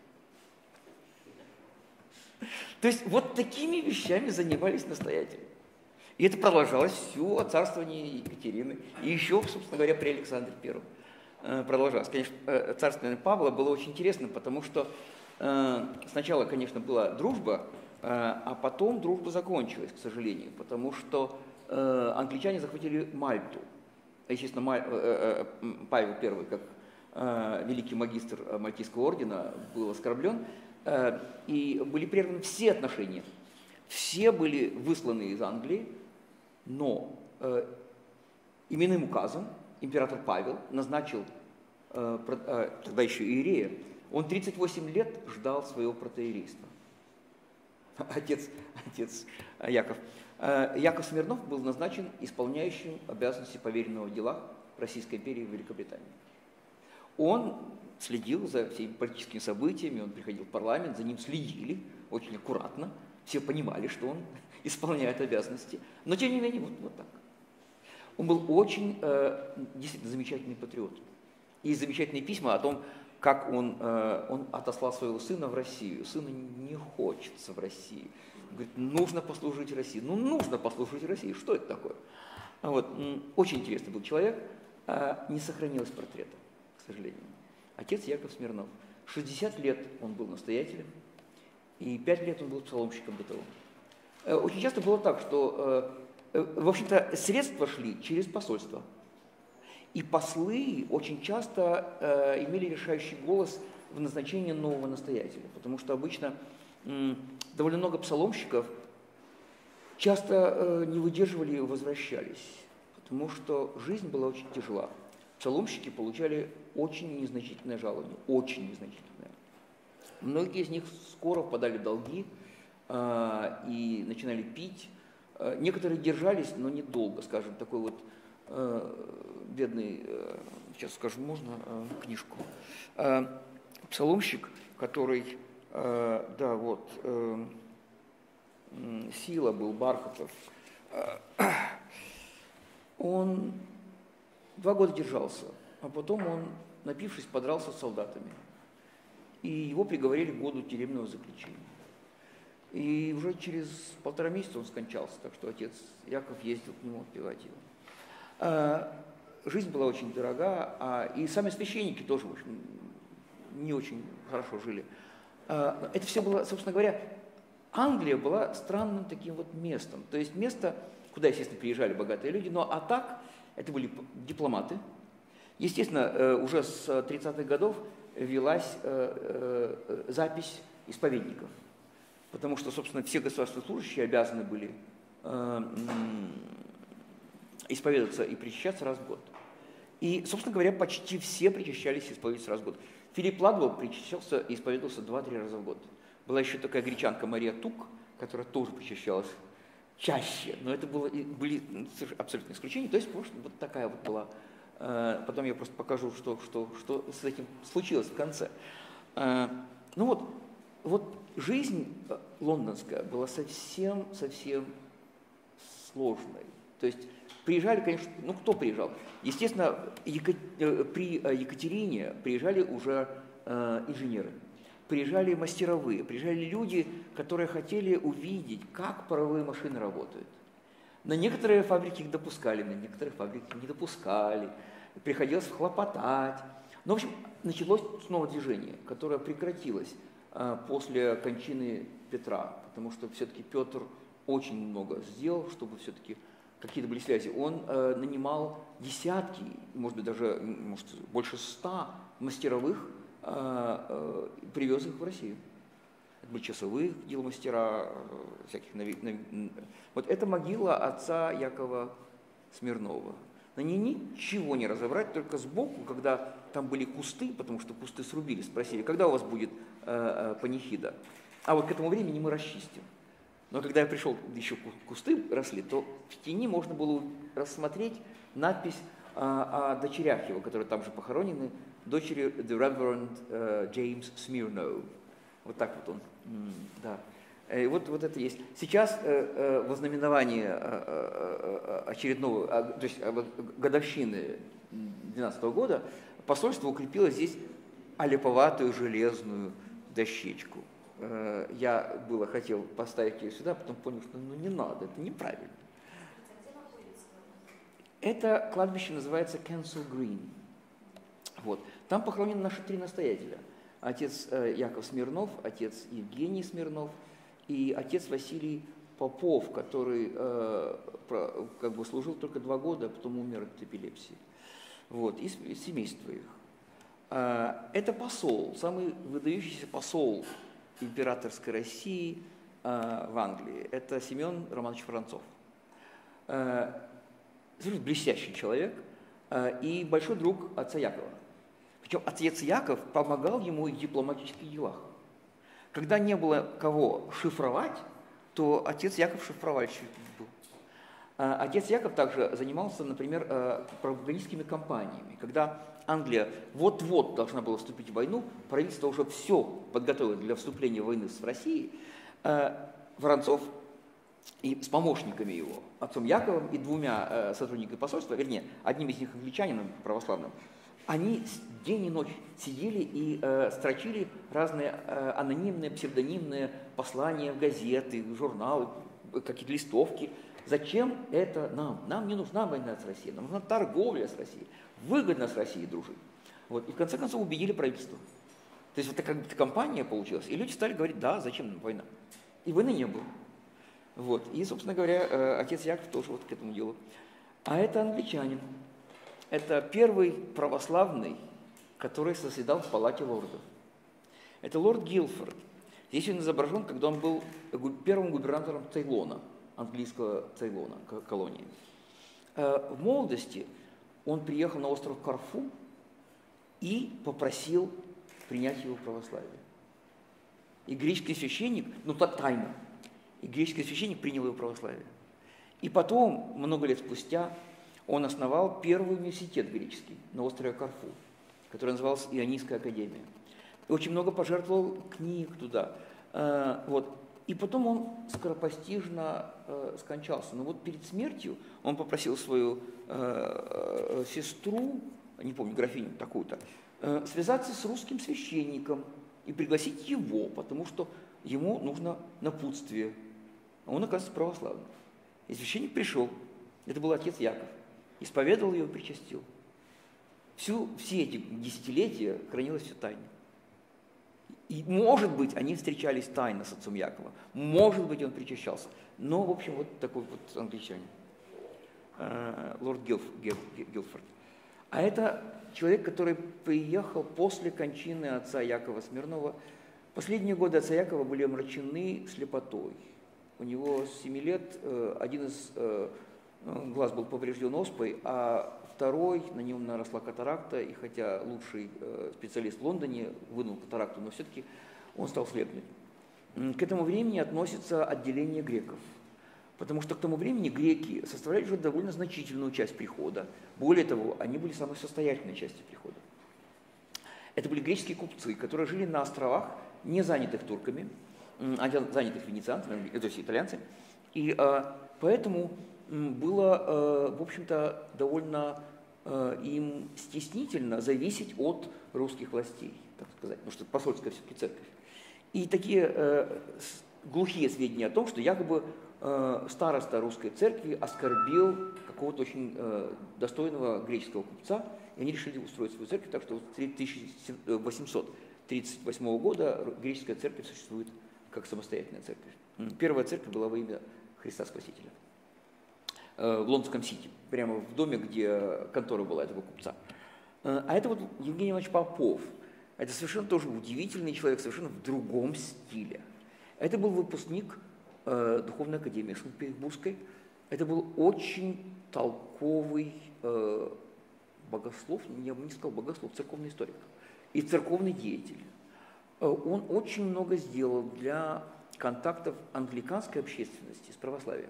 То есть вот такими вещами занимались настоятели. И это продолжалось все царствование Екатерины. И еще, собственно говоря, при Александре I продолжалось. Конечно, царствование Павла было очень интересным, потому что сначала, конечно, была дружба, а потом дружба закончилась, к сожалению, потому что англичане захватили Мальту. Естественно, Павел I, как великий магистр Мальтийского ордена, был оскорблен, и были прерваны все отношения. Все были высланы из Англии, но именным указом император Павел назначил тогда еще иерея. Он 38 лет ждал своего протоиерейства. Отец Яков. Яков Смирнов был назначен исполняющим обязанности поверенного в делах Российской империи в Великобритании. Он следил за всеми политическими событиями, он приходил в парламент, за ним следили очень аккуратно, все понимали, что он исполняет обязанности, но тем не менее вот так. Он был очень действительно замечательный патриот. И замечательные письма о том, как он отослал своего сына в Россию. Сыну не хочется в России. Говорит, нужно послужить России. Ну, нужно послужить России. Что это такое? Вот. Очень интересный был человек. Не сохранилось портрета, к сожалению. Отец Яков Смирнов. 60 лет он был настоятелем, и 5 лет он был псаломщиком БТО. Очень часто было так, что, в общем-то, средства шли через посольство. И послы очень часто имели решающий голос в назначении нового настоятеля, потому что обычно довольно много псаломщиков часто не выдерживали и возвращались, потому что жизнь была очень тяжела. Псаломщики получали очень незначительное жалование, очень незначительное. Многие из них скоро впадали в долги и начинали пить, Некоторые держались, но недолго, скажем, такой вот бедный, сейчас скажу, можно книжку, псаломщик, который, да, вот, Сила был, Бархатов, он 2 года держался, а потом он, напившись, подрался с солдатами. И его приговорили к году тюремного заключения. И уже через 1,5 месяца он скончался, так что отец Яков ездил к нему отпевать его. Жизнь была очень дорога, и сами священники тоже, в общем, не очень хорошо жили. Это все было, собственно говоря, Англия была странным таким вот местом. То есть место, куда, естественно, приезжали богатые люди, но а так это были дипломаты. Естественно, уже с 30-х годов велась запись исповедников, потому что, собственно, все государственные служащие обязаны были исповедоваться и причащаться раз в год. И, собственно говоря, почти все причащались и исповедовались раз в год. Филипп Ладлоу причащался и исповедовался 2-3 раза в год. Была еще такая гречанка Мария Тук, которая тоже причащалась чаще, но это были абсолютно исключения. То есть, вот такая вот была. Потом я просто покажу, что с этим случилось в конце. Ну вот жизнь лондонская была совсем сложной. То есть приезжали, конечно, ну кто приезжал? Естественно, при Екатерине приезжали уже инженеры, приезжали мастеровые, приезжали люди, которые хотели увидеть, как паровые машины работают. На некоторые фабрики их допускали, на некоторые фабрики не допускали, приходилось хлопотать. Но, в общем, началось снова движение, которое прекратилось после кончины Петра, потому что все-таки Петр очень много сделал, чтобы все-таки какие-то были связи. Он нанимал десятки, может быть, даже больше 100 мастеровых, привез их в Россию. Это были часовые деломастера, всяких Вот это могила отца Якова Смирнова. На ней ничего не разобрать, только сбоку, когда там были кусты, потому что кусты срубили, спросили, когда у вас будет панихида? А вот к этому времени мы расчистим. Но когда я пришел, еще кусты росли, то в тени можно было рассмотреть надпись о дочерях его, которые там же похоронены, дочери The Reverend James Smirnov. Вот так вот он, да. И вот это есть. Сейчас во знаменование очередного, то есть годовщины 2012 года, посольство укрепило здесь олиповатую железную дощечку. Я хотел поставить ее сюда, потом понял, что не надо, это неправильно. Это кладбище называется Kensal Green. Вот. Там похоронены наши 3 настоятеля. Отец Яков Смирнов, отец Евгений Смирнов и отец Василий Попов, который служил только 2 года, а потом умер от эпилепсии. Вот. И семейство их. Это посол, самый выдающийся посол императорской России в Англии. Это Семен Романович Воронцов. Блестящий человек и большой друг отца Якова. Причем отец Яков помогал ему и в дипломатических делах. Когда не было кого шифровать, то отец Яков шифровальщик был. Отец Яков также занимался, например, пропагандистскими кампаниями. Когда Англия вот-вот должна была вступить в войну, правительство уже все подготовило для вступления в войну с Россией, Воронцов и с помощниками его, отцом Яковом и 2 сотрудниками посольства, вернее, одним из них англичанином православным, они день и ночь сидели и строчили разные анонимные, псевдонимные послания в газеты, в журналы, какие-то листовки. Зачем это нам? Нам не нужна война с Россией, нам нужна торговля с Россией. Выгодно с Россией дружить. Вот. И в конце концов убедили правительство. То есть вот такая кампания получилась, и люди стали говорить, да, зачем нам война? И войны не было. Вот. И, собственно говоря, отец Яков тоже вот к этому делу. А это англичанин. Это первый православный, который соседал в палате лордов. Это лорд Гилфорд. Здесь он изображен, когда он был первым губернатором Цейлона, английского Цейлона, колонии. В молодости он приехал на остров Корфу и попросил принять его в православие. И греческий священник, так тайно, и греческий священник принял его в православие. И потом, много лет спустя, он основал первый университет греческий на острове Корфу, который назывался Ионийская академия. И очень много пожертвовал книг туда. Вот. И потом он скоропостижно скончался. Но вот перед смертью он попросил свою сестру, не помню, графиню такую-то, связаться с русским священником и пригласить его, потому что ему нужно напутствие. А он, оказывается, православный. И священник пришел, это был отец Яков, исповедовал ее и причастил. Все эти десятилетия хранилось все тайно. И, может быть, они встречались тайно с отцом Якова, может быть, он причащался. Но, в общем, вот такой вот англичанин, лорд Гилфорд. А это человек, который приехал после кончины отца Якова Смирнова. Последние годы отца Якова были омрачены слепотой. У него с 7 лет один из глаз был поврежден оспой, а второй, на нем наросла катаракта, и хотя лучший специалист в Лондоне вынул катаракту, но все-таки он стал слепнуть. К этому времени относится отделение греков, потому что к тому времени греки составляли уже довольно значительную часть прихода. Более того, они были самой состоятельной частью прихода. Это были греческие купцы, которые жили на островах, не занятых турками, а занятых венецианцами, то есть итальянцами, и поэтому было, в общем-то, довольно им стеснительно зависеть от русских властей, так сказать, потому что посольская все-таки церковь. И такие глухие сведения о том, что якобы староста русской церкви оскорбил какого-то очень достойного греческого купца, и они решили устроить свою церковь, так что с 1838 года греческая церковь существует как самостоятельная церковь. Первая церковь была во имя Христа Спасителя в Лондонском Сити, прямо в доме, где контора была этого купца. А это вот Евгений Иванович Попов. Это совершенно тоже удивительный человек, совершенно в другом стиле. Это был выпускник Духовной академии Санкт-Петербургской. Это был очень толковый богослов, я бы не сказал богослов, церковный историк и церковный деятель. Он очень много сделал для контактов англиканской общественности с православием.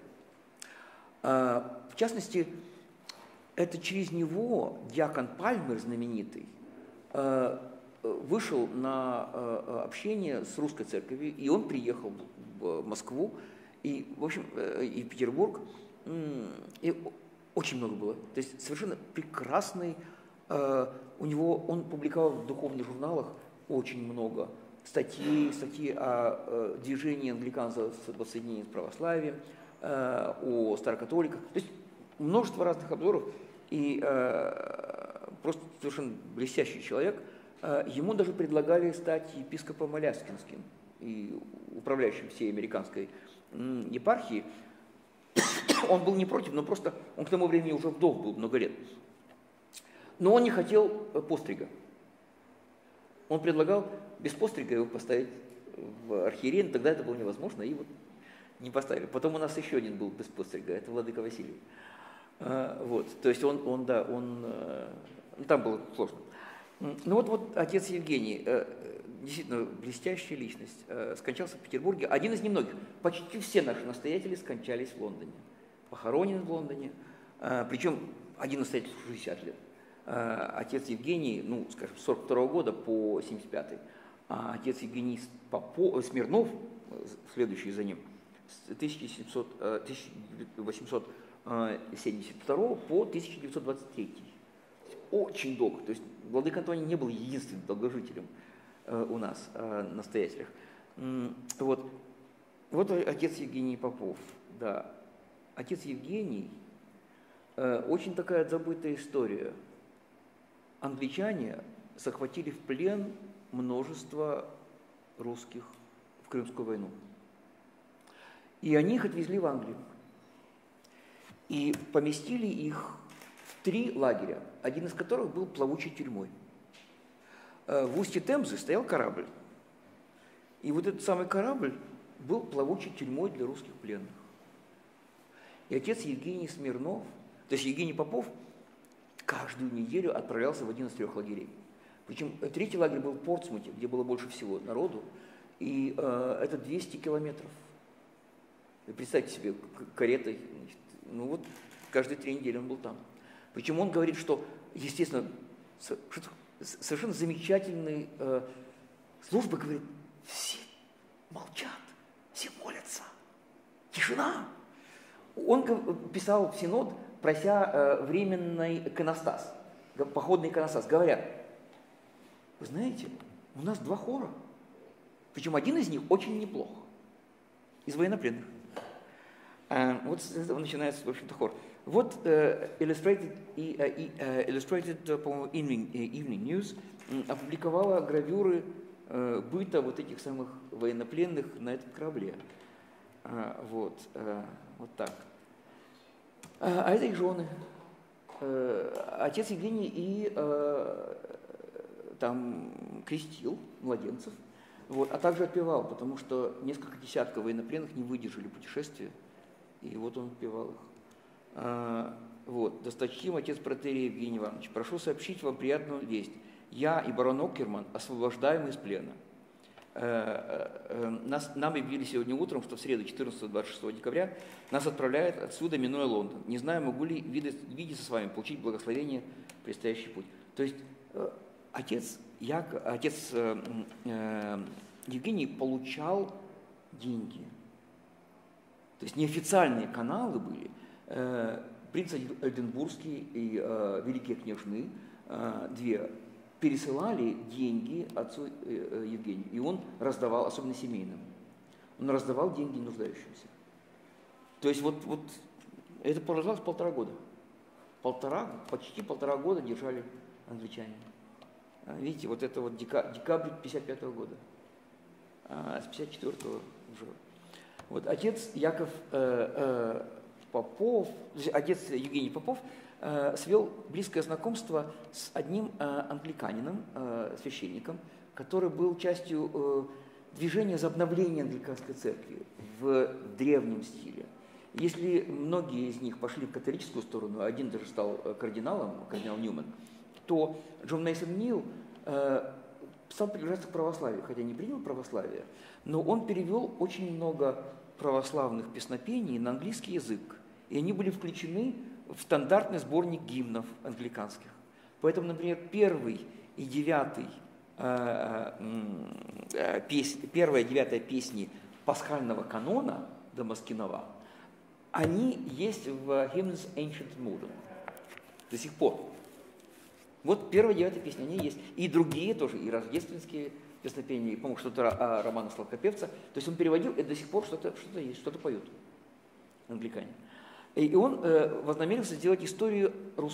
В частности, это через него диакон Пальмер, знаменитый, вышел на общение с русской церковью, и он приехал в Москву, и, в общем, и в Петербург, и очень много было. То есть совершенно прекрасный, у него, он публиковал в духовных журналах очень много статей о движении англиканцев в соединении с православием, о старокатоликах, то есть множество разных обзоров, и просто совершенно блестящий человек. Ему даже предлагали стать епископом Аляскинским и управляющим всей американской епархией. Он был не против, но просто он к тому времени уже вдов был много лет. Но он не хотел пострига. Он предлагал без пострига его поставить в архиерея, но тогда это было невозможно, и вот не поставили. Потом у нас еще один был без пострига, это владыка Василий. Вот, то есть там было сложно. Ну вот отец Евгений, действительно блестящая личность, скончался в Петербурге. Один из немногих. Почти все наши настоятели скончались в Лондоне. Похоронен в Лондоне. Причем один настоятель 60 лет. Отец Евгений, ну, скажем, с 42 года по 75. А отец Евгений Смирнов, следующий за ним, с 1872 по 1923. Очень долго. То есть владыка Антоний не был единственным долгожителем у нас, настоятелях. Вот отец Евгений Попов. Да. Отец Евгений, очень такая забытая история. Англичане захватили в плен множество русских в Крымскую войну. И они их отвезли в Англию. И поместили их в 3 лагеря, один из которых был плавучей тюрьмой. В устье Темзы стоял корабль. И вот этот самый корабль был плавучей тюрьмой для русских пленных. И отец Евгений Смирнов, то есть Евгений Попов, каждую неделю отправлялся в один из 3 лагерей. Причем 3-й лагерь был в Портсмуте, где было больше всего народу, и это 200 километров. Вы представьте себе, каретой, значит, ну вот каждые 3 недели он был там. Причем он говорит, что, естественно, совершенно замечательные службы, говорит, все молчат, все молятся, тишина. Он писал в Синод, прося временный иконостас, походный иконостас. Говорят, вы знаете, у нас 2 хора, причем один из них очень неплох, из военнопленных. Вот с этого начинается, в общем-то, хор. Вот Illustrated, по-моему, Evening News опубликовала гравюры быта вот этих самых военнопленных на этом корабле. Вот так. А это их жены. Отец Евгений и там крестил младенцев, вот, а также отпевал, потому что несколько десятков военнопленных не выдержали путешествия, и вот он отпевал их. Вот, досточтимый отец протоиерей Евгений Иванович, прошу сообщить вам приятную весть. Я и барон Оккерман освобождаем из плена. Нам объявили сегодня утром, что в среду 14-26 декабря нас отправляют отсюда, минуя Лондон. Не знаю, могу ли видеться с вами, получить благословение в предстоящий путь. То есть отец Евгений получал деньги. То есть неофициальные каналы были. Принц Эдинбургский и великие княжны, 2, пересылали деньги отцу Евгению, и он раздавал, особенно семейным, он раздавал деньги нуждающимся. То есть вот это продолжалось 1,5 года. Почти 1,5 года держали англичане. Видите, вот это вот декабрь 55 года, а с 54-го уже. Вот отец Яков Попов, отец Евгений Попов свел близкое знакомство с одним англиканином, священником, который был частью движения за обновление англиканской церкви в древнем стиле. Если многие из них пошли в католическую сторону, один даже стал кардиналом, кардинал Ньюман, то Джон Мейсон Нил стал приближаться к православию, хотя не принял православие, но он перевел очень много православных песнопений на английский язык, и они были включены в стандартный сборник гимнов англиканских. Поэтому, например, 1 и 9 1-я и 9-я песни пасхального канона Дамаскинова, они есть в Hymns Ancient and Modern до сих пор. Вот 1-я и 9-я песни, они есть. И другие тоже, и рождественские песнопения, по-моему, что-то Романа Сладкопевца. То есть он переводил, и до сих пор что-то есть, что-то поют англикане. И он вознамерился сделать историю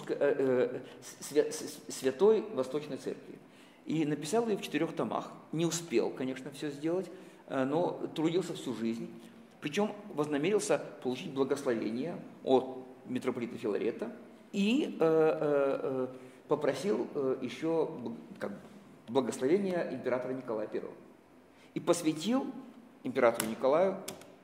Святой Восточной Церкви. И написал ее в 4 томах. Не успел, конечно, все сделать, но трудился всю жизнь. Причем вознамерился получить благословение от митрополита Филарета и попросил еще благословения императора Николая I. И посвятил императору Николаю,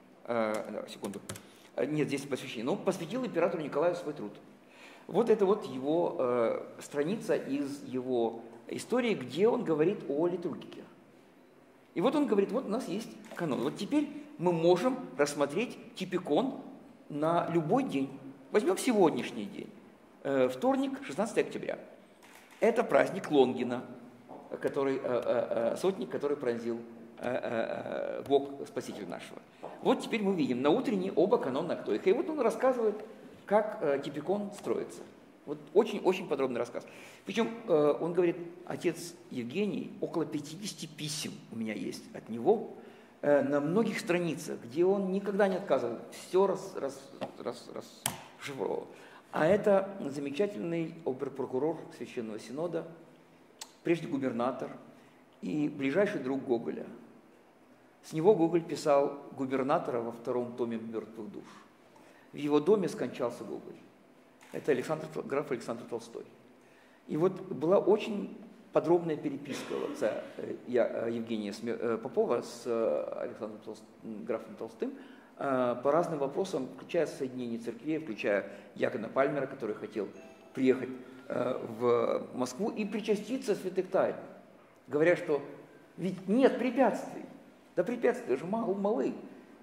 нет, здесь посвящение, но посвятил императору Николаю свой труд. Вот это вот его страница из его истории, где он говорит о литургике. И вот он говорит, вот у нас есть канон. Вот теперь мы можем рассмотреть типикон на любой день. Возьмем сегодняшний день, вторник, 16 октября. Это праздник Лонгина, сотник, который пронзил Бог Спаситель нашего. Вот теперь мы видим на утренней оба канона Актоиха. И вот он рассказывает, как типикон строится. Вот очень-очень подробный рассказ. Причем он говорит, отец Евгений, около 50 писем у меня есть от него, на многих страницах, где он никогда не отказывал, все расшифровал. А это замечательный обер-прокурор Священного Синода, прежде губернатор и ближайший друг Гоголя. С него Гоголь писал губернатора во 2-м томе «Мертвых душ». В его доме скончался Гоголь. Это граф Александр Толстой. И вот была очень подробная переписка отца Евгения Попова с графом Толстым по разным вопросам, включая соединение церквей, включая Якона Пальмера, который хотел приехать в Москву и причаститься святых тайн, говоря, что ведь нет препятствий. Да препятствия же малы.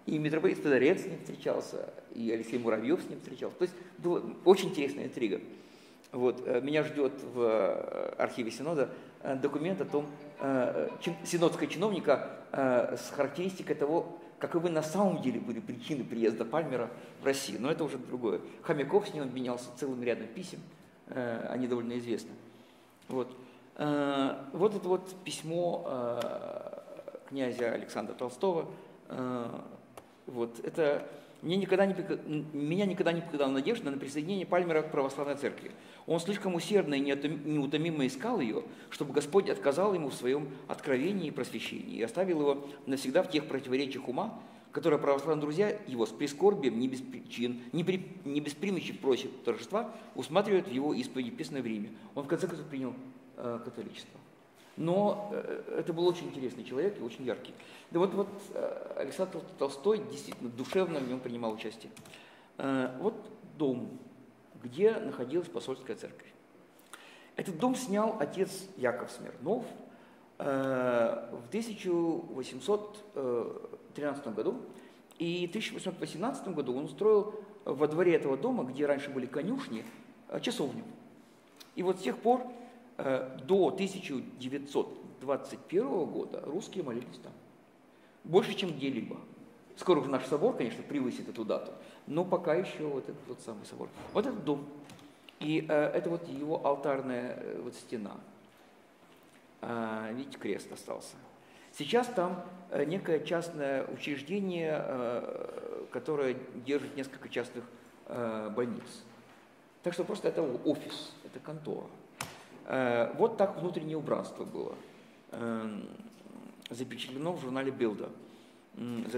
И митрополит Федорец с ним встречался, и Алексей Муравьев с ним встречался. То есть была очень интересная интрига. Вот, меня ждет в архиве Синода документ о том, синодского чиновника с характеристикой того, каковы на самом деле были причины приезда Пальмера в Россию. Но это уже другое. Хомяков с ним обменялся целым рядом писем, они довольно известны. Вот. Вот это вот письмо князя Александра Толстого. Вот. Это меня никогда не покидала надежда на присоединение Пальмера к православной церкви. Он слишком усердно и неутомимо искал ее, чтобы Господь отказал ему в своем откровении и просвещении и оставил его навсегда в тех противоречиях ума, которые православные друзья его с прискорбием, не без причин, не без примечи просит торжества, усматривают в его исповеди, писанной в Риме. Он в конце концов принял католичество. Но это был очень интересный человек и очень яркий. Да вот Александр Толстой действительно душевно в нем принимал участие. Вот дом, где находилась посольская церковь. Этот дом снял отец Яков Смирнов в 1813 году. И в 1818 году он устроил во дворе этого дома, где раньше были конюшни, часовню. И вот с тех пор до 1921 года русские молились там. Больше, чем где-либо. Скоро уже наш собор, конечно, превысит эту дату, но пока еще вот этот вот самый собор. Вот этот дом. И это вот его алтарная вот стена. Видите, крест остался. Сейчас там некое частное учреждение, которое держит несколько частных больниц. Так что просто это офис, это контора. Вот так внутреннее убранство было запечатлено в журнале «Билда» за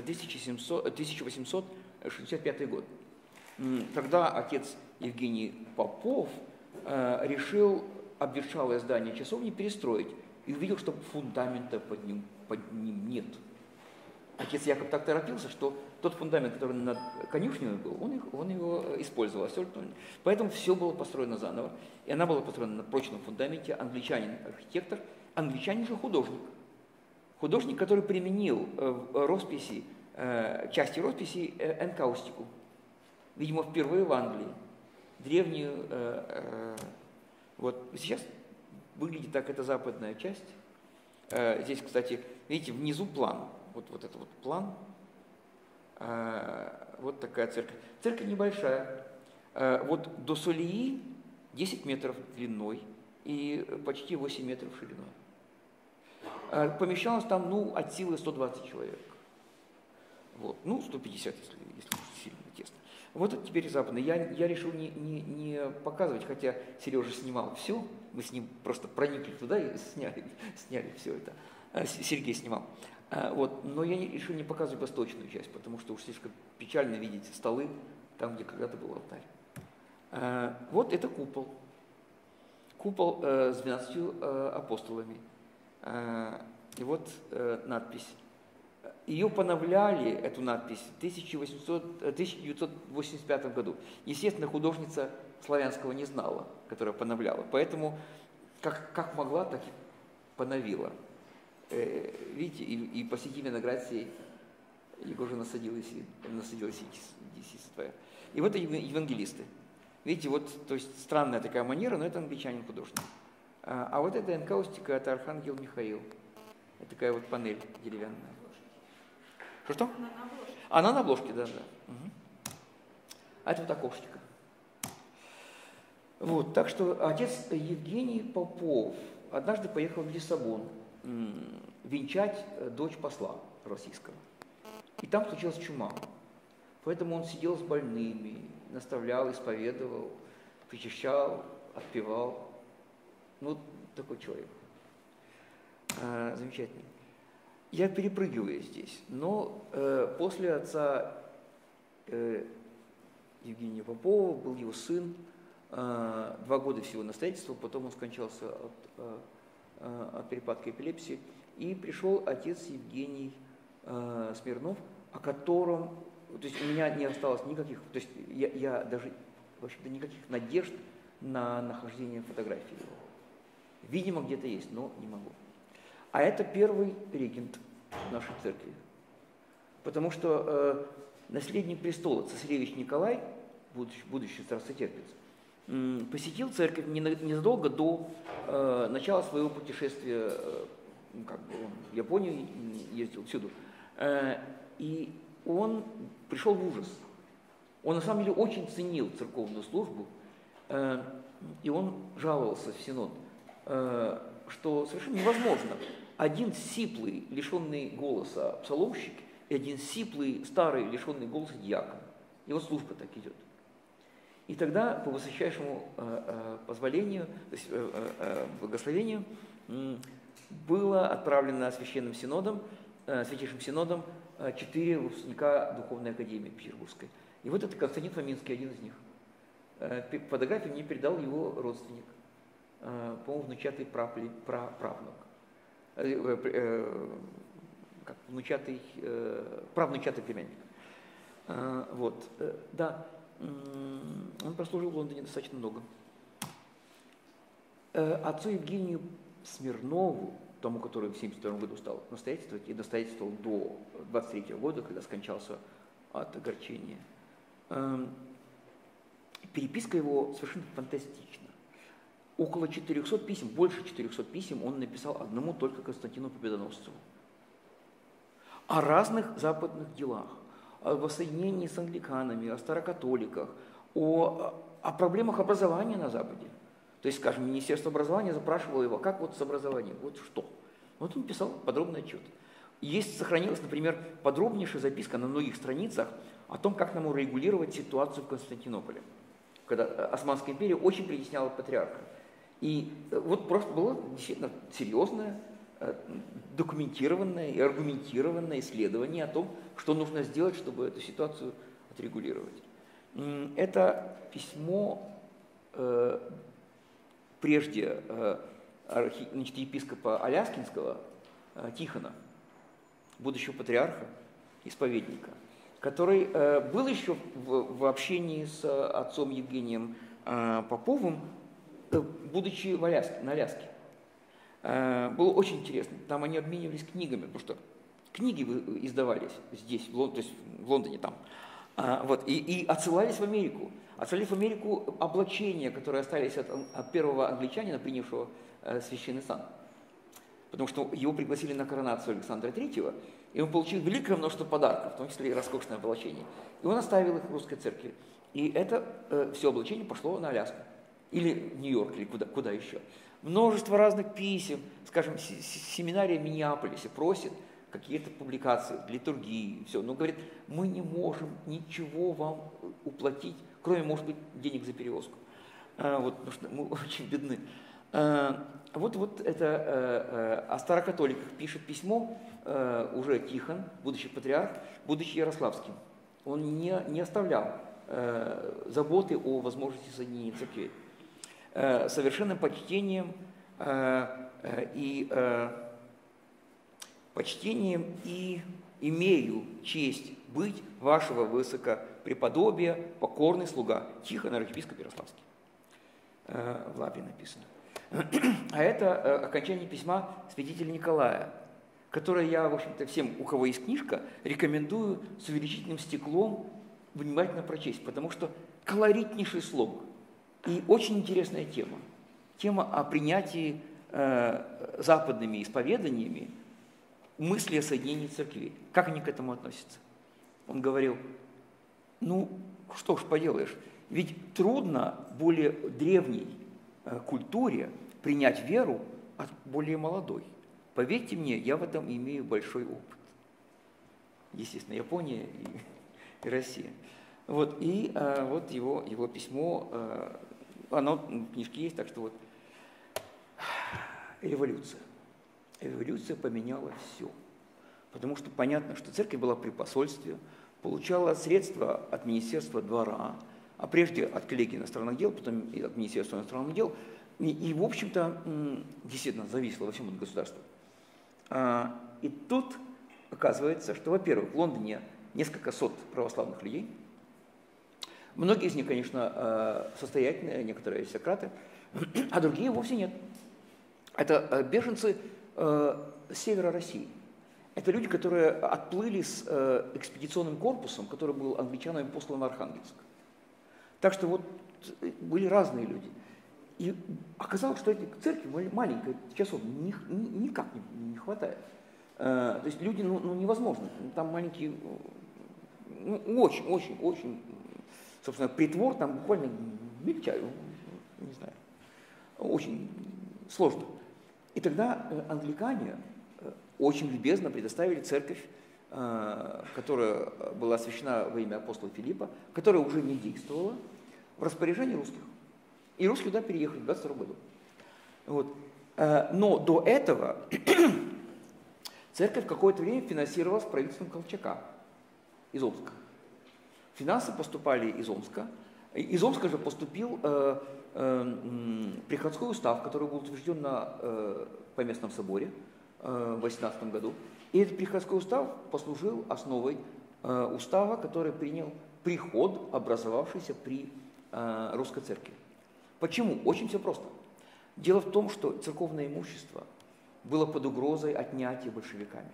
1865 год. Тогда отец Евгений Попов решил обветшалое здание часовни перестроить и увидел, что фундамента под ним нет. Отец Яков так торопился, что тот фундамент, который над конюшней был, он его использовал. Поэтому все было построено заново. И она была построена на прочном фундаменте. Англичанин архитектор, англичанин же художник. Художник, который применил в росписи, части росписи энкаустику. Видимо, впервые в Англии. Древнюю. Вот сейчас выглядит так эта западная часть. Здесь, кстати, видите, внизу план. Вот это вот план. Вот такая церковь. Церковь небольшая. Вот до Солии 10 метров длиной и почти 8 метров шириной. Помещалось там, от силы 120 человек. Вот. 150, если сильно тесно. Вот это теперь западный. Я решил не показывать, хотя Сережа снимал все. Мы с ним просто проникли туда и сняли все это. Сергей снимал. Вот. Но я решил не показывать восточную часть, потому что уж слишком печально видеть столы там, где когда-то был алтарь. Вот это купол. Купол с 12 апостолами. И вот надпись. Ее поновляли, эту надпись, в 1985 году. Естественно, художница славянского не знала, которая поновляла. Поэтому как могла, так и поновила. Видите, и по сети виноградцей Егор же насадилась твоя. И вот евангелисты. Видите, то есть странная такая манера, но это англичанин-художник. А вот эта энкаустика, это архангел Михаил. Это такая вот панель деревянная. Что? Она на обложке, да. Угу. А это вот окошечко. Вот, так что отец Евгений Попов однажды поехал в Лиссабон венчать дочь посла российского. И там случилась чума. Поэтому он сидел с больными, наставлял, исповедовал, причащал, отпевал. Такой человек. Замечательный. Я перепрыгиваю здесь, но после отца Евгения Попова был его сын, 2 года всего наследства, потом он скончался от припадка эпилепсии, и пришел отец Евгений Смирнов, о котором, то есть у меня не осталось никаких, то есть я даже, в общем-то, никаких надежд на нахождение фотографии его. Видимо, где-то есть, но не могу. А это первый регент нашей церкви. потому что наследник престола, цесаревич Николай, будущий царстотерпец, посетил церковь незадолго до начала своего путешествия, как бы он в Японию ездил всюду, и он пришел в ужас. Он на самом деле очень ценил церковную службу, и он жаловался в Синод, что совершенно невозможно один сиплый, лишенный голоса псаломщик и один сиплый, старый, лишенный голоса диакон. Его служба так идет. И тогда, по высочайшему позволению, то есть благословению, было отправлено Священным Синодом, Святейшим Синодом 4 выпускника Духовной Академии Петербургской. И вот это Константин Фоминский, один из них. Фотографию мне передал его родственник, по-моему, внучатый правнук. Правнучатый племянник. Вот, да, он прослужил в Лондоне достаточно много. Отцу Евгению Смирнову, тому, который в 1972 году стал настоятельствовать, и настоятельствовал до 23 года, когда скончался от огорчения, переписка его совершенно фантастична. Около 400 писем, больше 400 писем он написал одному только Константину Победоносцеву. О разных западных делах, о воссоединении с англиканами, о старокатоликах, о проблемах образования на Западе. То есть, скажем, Министерство образования запрашивало его, как вот с образованием, вот что. Вот он писал подробный отчет. Сохранилась, например, подробнейшая записка на многих страницах о том, как нам урегулировать ситуацию в Константинополе, когда Османская империя очень притесняла патриарха. И вот просто было действительно серьезное, документированное и аргументированное исследование о том, что нужно сделать, чтобы эту ситуацию отрегулировать. Это письмо прежде епископа Аляскинского Тихона, будущего патриарха, исповедника, который был еще в общении с отцом Евгением Поповым, будучи на Аляске. Было очень интересно. Там они обменивались книгами, потому что книги издавались здесь, то есть в Лондоне там. Вот, и отсылались в Америку. Отсылались в Америку облачения, которые остались от первого англичанина, принявшего священный сан. Потому что его пригласили на коронацию Александра III, и он получил великое множество подарков, в том числе и роскошное облачение. И он оставил их в русской церкви. И это все облачение пошло на Аляску. Или Нью-Йорк, или куда еще. Множество разных писем, скажем, семинария в Миннеаполисе просит какие-то публикации, литургии, все. Но говорит, мы не можем ничего вам уплатить, кроме, может быть, денег за перевозку. Вот, потому что мы очень бедны. Вот это о старокатоликах пишет письмо уже Тихон, будущий патриарх, будучи ярославским. Он не оставлял заботы о возможности соединения церквей. Совершенным почтением и имею честь быть вашего высокопреподобия, покорный слуга Тихон, архиепископ Ярославский. В лапе написано. А это окончание письма святителя Николая, которое я, в общем-то, всем, у кого есть книжка, рекомендую с увеличительным стеклом внимательно прочесть, потому что колоритнейший слог и очень интересная тема. Тема о принятии западными исповеданиями мысли о соединении церквей. Как они к этому относятся? Он говорил, ну, что ж поделаешь, ведь трудно более древней культуре принять веру от более молодой. Поверьте мне, я в этом имею большой опыт. Естественно, Япония и Россия. Вот, и вот его письмо, оно в книжке есть, так что вот революция. Революция поменяла все. Потому что понятно, что церковь была при посольстве, получала средства от Министерства двора, а прежде от коллегии иностранных дел, потом и от Министерства иностранных дел, и в общем-то, действительно зависело во всем от государства. И тут оказывается, что, во-первых, в Лондоне несколько сот православных людей, многие из них, конечно, состоятельные, некоторые аристократы, а другие вовсе нет. Это беженцы с севера России. Это люди, которые отплыли с экспедиционным корпусом, который был англичанами послан в Архангельск. Так что вот были разные люди. И оказалось, что эти церкви маленькая, часов никак не хватает. То есть люди, невозможно. Там маленькие, очень, собственно, притвор там буквально мельчай, не знаю, очень сложно. И тогда англикане очень любезно предоставили церковь, которая была освящена во имя апостола Филиппа, которая уже не действовала, в распоряжении русских. И русские туда переехали в 22 году. Вот. Но до этого церковь какое-то время финансировалась правительством Колчака из Омска. Финансы поступали из Омска. Из Омска же поступил приходской устав, который был утвержден на Поместном соборе в 18 году. И этот приходской устав послужил основой устава, который принял приход, образовавшийся при русской церкви. Почему? Очень все просто. Дело в том, что церковное имущество было под угрозой отнятия большевиками.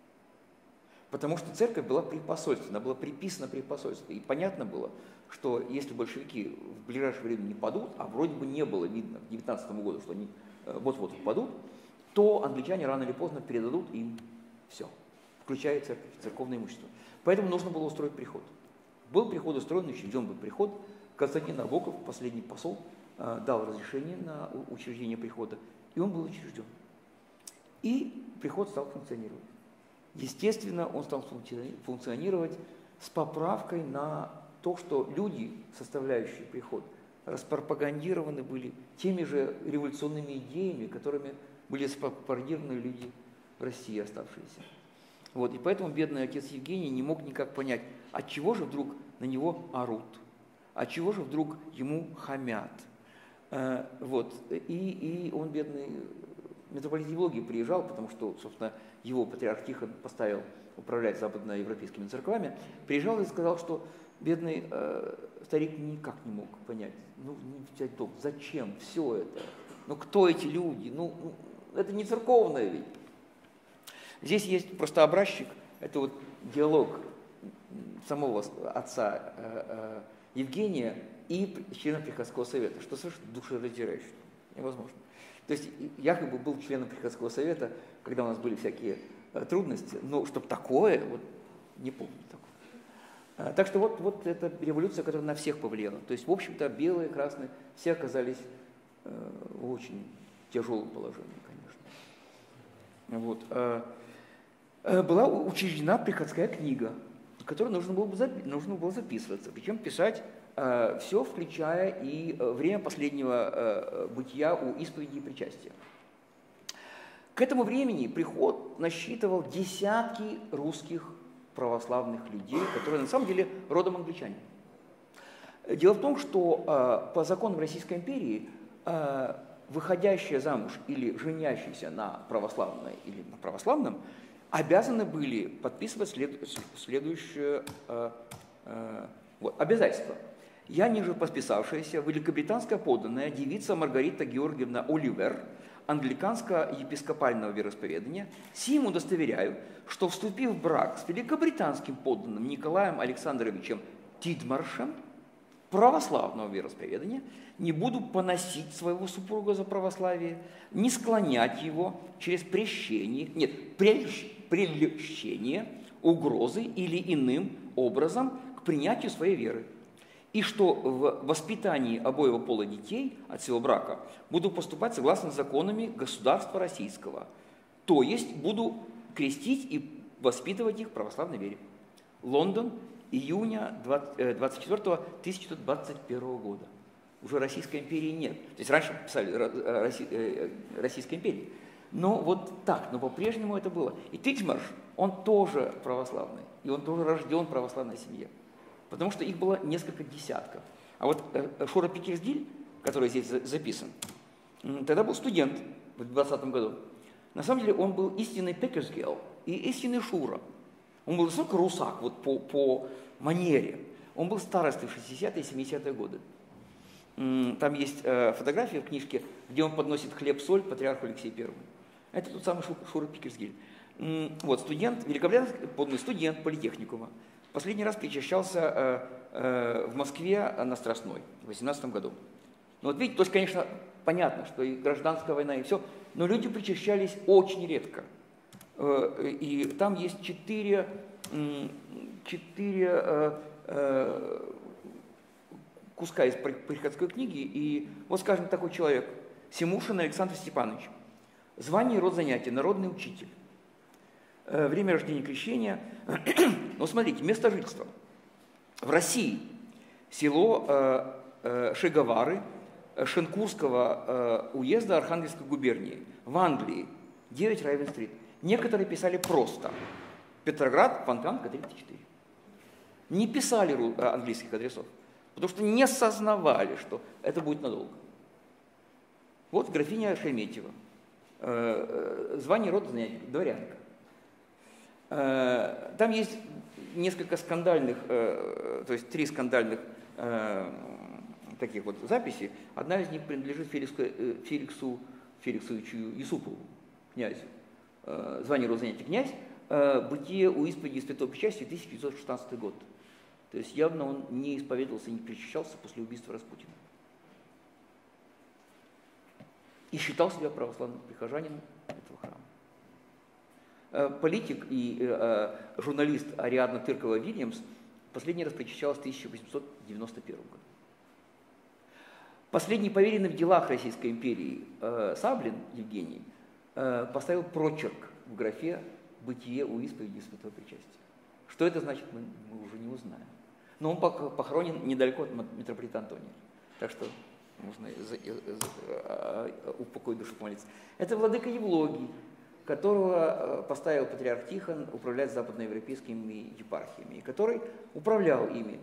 Потому что церковь была при посольстве, она была приписана при посольстве. И понятно было, что если большевики в ближайшее время не падут, а вроде бы не было видно к 19 году, что они вот-вот падут, то англичане рано или поздно передадут им все, включая церковь, церковное имущество. Поэтому нужно было устроить приход. Был приход устроен, учрежден был приход. Константин Набоков, последний посол, дал разрешение на учреждение прихода, и он был учрежден. И приход стал функционировать. Естественно, он стал функционировать с поправкой на то, что люди, составляющие приход, распропагандированы были теми же революционными идеями, которыми были пропагандированы люди в России оставшиеся. Вот, и поэтому бедный отец Евгений не мог никак понять, отчего же вдруг на него орут, отчего же вдруг ему хамят. Вот, и он, бедный, митрополит Евлогий приезжал, потому что, собственно, его патриарх Тихон поставил управлять западноевропейскими церквами, приезжал и сказал, что бедный старик никак не мог понять, взять долг, зачем все это, кто эти люди, это не церковное ведь. Здесь есть просто образчик, это вот диалог самого отца Евгения и члена приходского совета, что совершенно душераздирающе, невозможно. То есть якобы был членом приходского совета, когда у нас были всякие трудности, но чтобы такое, вот не помню такого. Так что вот эта революция, которая на всех повлияла. То есть, в общем-то, белые, красные, все оказались в очень тяжелом положении, конечно. Вот. Была учреждена приходская книга, в которой нужно было записываться, причем писать все, включая и время последнего бытия у исповеди и причастия. К этому времени приход насчитывал десятки русских православных людей, которые на самом деле родом англичане. Дело в том, что по законам Российской империи выходящая замуж или женящийся на православной или на православном обязаны были подписывать следующее обязательство. Я, ниже подписавшаяся, великобританская подданная девица Маргарита Георгиевна Оливер, англиканско-епископального вероисповедания, сим удостоверяю, что, вступив в брак с великобританским подданным Николаем Александровичем Тидмаршем, православного вероисповедания, не буду поносить своего супруга за православие, не склонять его через прельщение, угрозы или иным образом к принятию своей веры. И что в воспитании обоего пола детей от всего брака буду поступать согласно законами государства российского, то есть буду крестить и воспитывать их в православной вере. Лондон, июня 24 1921 года. Уже Российской империи нет. То есть раньше писали Российской империи. Но вот так, но по-прежнему это было. И Тидмарш, он тоже православный, и он тоже рожден в православной семье. Потому что их было несколько десятков. А вот Шура Пикерсгиль, который здесь записан, тогда был студент в 20 году. На самом деле он был истинный Пикерсгиль и истинный Шура. Он был настолько русак вот по манере. Он был старостой в 60-е и 70-е годы. Там есть фотография в книжке, где он подносит хлеб-соль патриарху Алексею I. Это тот самый Шура Пикерсгиль. Вот, студент, великобританский подный студент политехникума. Последний раз причащался в Москве на Страстной в 18 году. Ну вот видите, то есть, конечно, понятно, что и гражданская война, и все, но люди причащались очень редко. И там есть четыре куска из приходской книги. И вот, скажем, такой человек, Симушин Александр Степанович. Звание и род занятий, народный учитель. Время рождения, крещения. Ну, смотрите, место жительства. В России село Шеговары Шенкурского уезда Архангельской губернии. В Англии 9 Райвен-стрит. Некоторые писали просто. Петроград, Фонтанка, 34. Не писали английских адресов, потому что не сознавали, что это будет надолго. Вот графиня Шереметьева. Звание, род, занятий, дворянка. Там есть несколько скандальных, то есть 3 скандальных таких вот записей. Одна из них принадлежит Феликсу Юсупову, князю. Звание, род, занятий, князь. Бытие у исповеди святой причастия, 1916 год. То есть явно он не исповедовался, не причащался после убийства Распутина. И считал себя православным прихожанином этого храма. Политик и журналист Ариадна Тыркова-Вильямс последний раз причащалась в 1891 году. Последний поверенный в делах Российской империи Саблин Евгений поставил прочерк в графе «Бытие у исповеди святого причастия». Что это значит, мы уже не узнаем. Но он похоронен недалеко от митрополита Антония. Так что можно упокоить душу помолиться. Это владыка Евлогий, которого поставил патриарх Тихон управлять западноевропейскими епархиями, который управлял ими.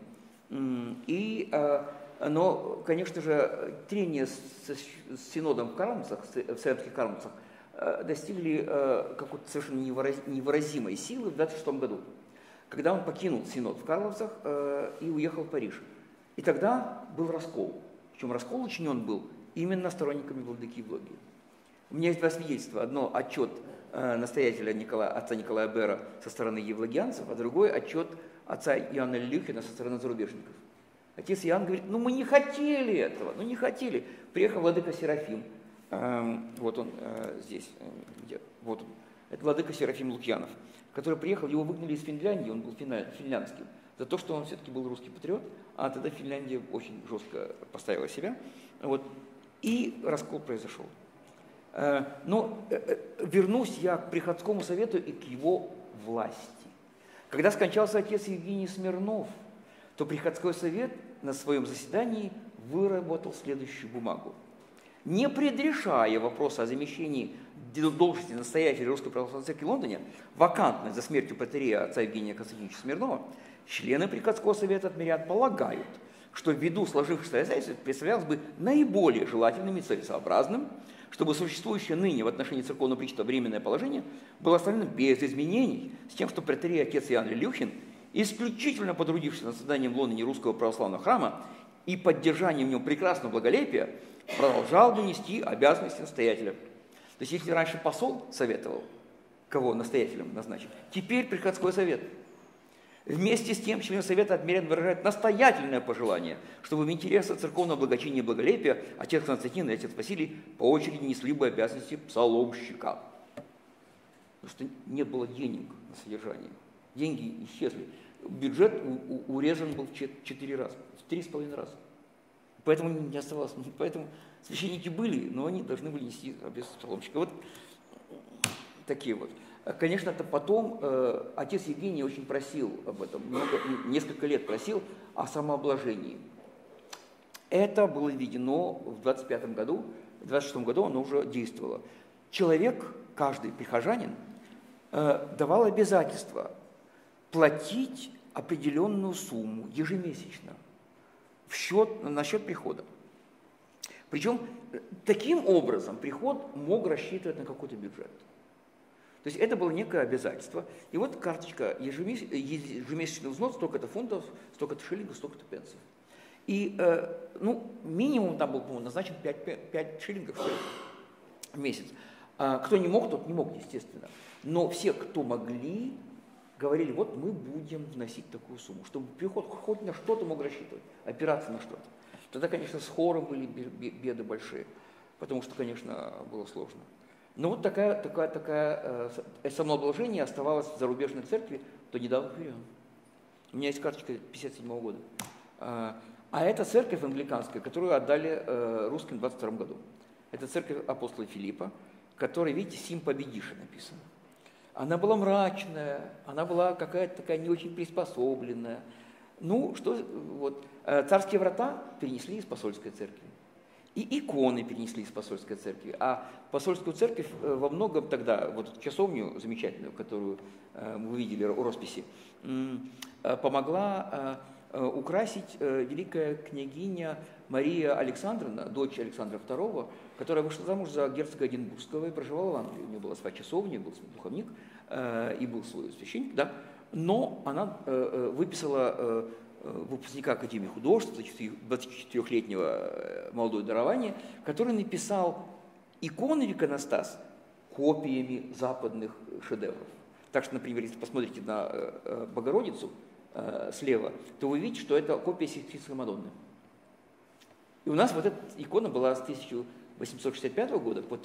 Но, конечно же, трения с синодом в Карамцах, в Северских Карамцах, достигли какой-то совершенно невыразимой силы в 26 году, когда он покинул синод в Карловцах и уехал в Париж. И тогда был раскол. Причем раскол учинен был именно сторонниками владыки Евлогия. У меня есть 2 свидетельства. Одно – отчет настоятеля отца Николая Бера со стороны евлогианцев, а другой – отчет отца Иоанна Люхина со стороны зарубежников. Отец Иоанн говорит, ну мы не хотели этого, ну не хотели. Приехал владыка Серафим. Вот он здесь, вот он. Это владыка Серафим Лукьянов, который приехал, его выгнали из Финляндии, он был финляндским, за то, что он все-таки был русский патриот, а тогда Финляндия очень жестко поставила себя. Вот. И раскол произошел. Но вернусь я к приходскому совету и к его власти. Когда скончался отец Евгений Смирнов, то приходской совет на своем заседании выработал следующую бумагу. Не предрешая вопроса о замещении должности настоятеля Русской Православной Церкви в Лондоне, вакантной за смертью протоиерея отца Евгения Константиновича Смирнова, члены приходского совета от мирян полагают, что ввиду сложившихся обстоятельств представлялось бы наиболее желательным и целесообразным, чтобы существующее ныне в отношении церковного причта временное положение было оставлено без изменений, с тем, что протоиерей отец Иоанн Люхин, исключительно потрудившись над созданием в Лондоне русского православного храма и поддержанием в нем прекрасного благолепия, продолжал бы нести обязанности настоятеля. То есть, если раньше посол советовал, кого настоятелем назначить, теперь приходской совет. Вместе с тем, члены совета от мирян выражают настоятельное пожелание, чтобы в интересах церковного благочиния и благолепия отец Константин и отец Василий по очереди несли бы обязанности псаломщика. Потому что не было денег на содержание. Деньги исчезли. Бюджет урезан был в 4 раза, в 3,5 раза. Поэтому не оставалось. Поэтому священники были, но они должны были нести обязанности псаломщика. Вот такие вот. Конечно, это потом отец Евгений очень просил об этом, несколько лет просил о самообложении. Это было введено в 25 году, в 26 году оно уже действовало. Человек, каждый прихожанин, давал обязательство платить определенную сумму ежемесячно на счет прихода. Причем таким образом приход мог рассчитывать на какой-то бюджет. То есть это было некое обязательство. И вот карточка, ежемесячный взнос, столько-то фунтов, столько-то шиллингов, столько-то пенсов. И минимум там был, по-моему, назначен 5 шиллингов в месяц. Кто не мог, тот не мог, естественно. Но все, кто могли, говорили, вот мы будем вносить такую сумму, чтобы приход хоть на что-то мог рассчитывать, опираться на что-то. Тогда, конечно, с хором были беды большие, потому что, конечно, было сложно. Но вот такое самообложение оставалось в зарубежной церкви до недавних времен. У меня есть карточка 1957 года. А это церковь англиканская, которую отдали русским в 22 году. Это церковь апостола Филиппа, которая, видите, «Сим победиша» написано. Она была мрачная, она была какая-то такая не очень приспособленная. Ну, что вот, царские врата перенесли из посольской церкви. И иконы перенесли из посольской церкви. А посольскую церковь во многом тогда, вот часовню замечательную, которую вы видели у росписи, помогла украсить великая княгиня Мария Александровна, дочь Александра II, которая вышла замуж за герцога Эдинбургского и проживала в Англии. У нее была своя часовня, был свой духовник и был свой священник, да. Но она выписала выпускника Академии художеств, 24-летнего молодое дарование, который написал иконы в иконостас копиями западных шедевров. Так что, например, если посмотрите на Богородицу слева, то вы видите, что это копия Сикстинской Мадонны. И у нас вот эта икона была с 1865 года по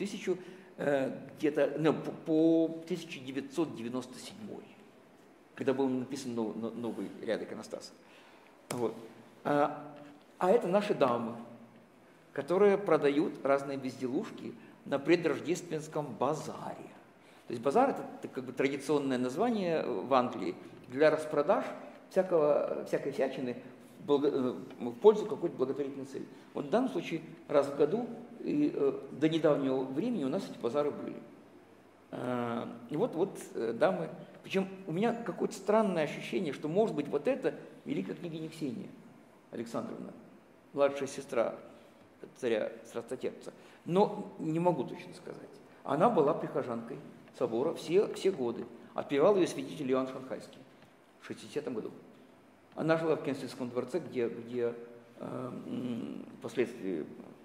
1997, когда был написан новый ряд иконостасов. Вот. А это наши дамы, которые продают разные безделушки на предрождественском базаре. То есть базар – это как бы традиционное название в Англии для распродаж всякой всячины в пользу какой-то благотворительной цели. Вот в данном случае раз в году и до недавнего времени у нас эти базары были. И вот дамы. Причем у меня какое-то странное ощущение, что, может быть, вот это великая княгиня Ксения Александровна, младшая сестра царя Страстотерпца. Но не могу точно сказать. Она была прихожанкой собора все годы. Отпевал ее святитель Иоанн Шанхайский в 60-м году. Она жила в Кенсингском дворце, где впоследствии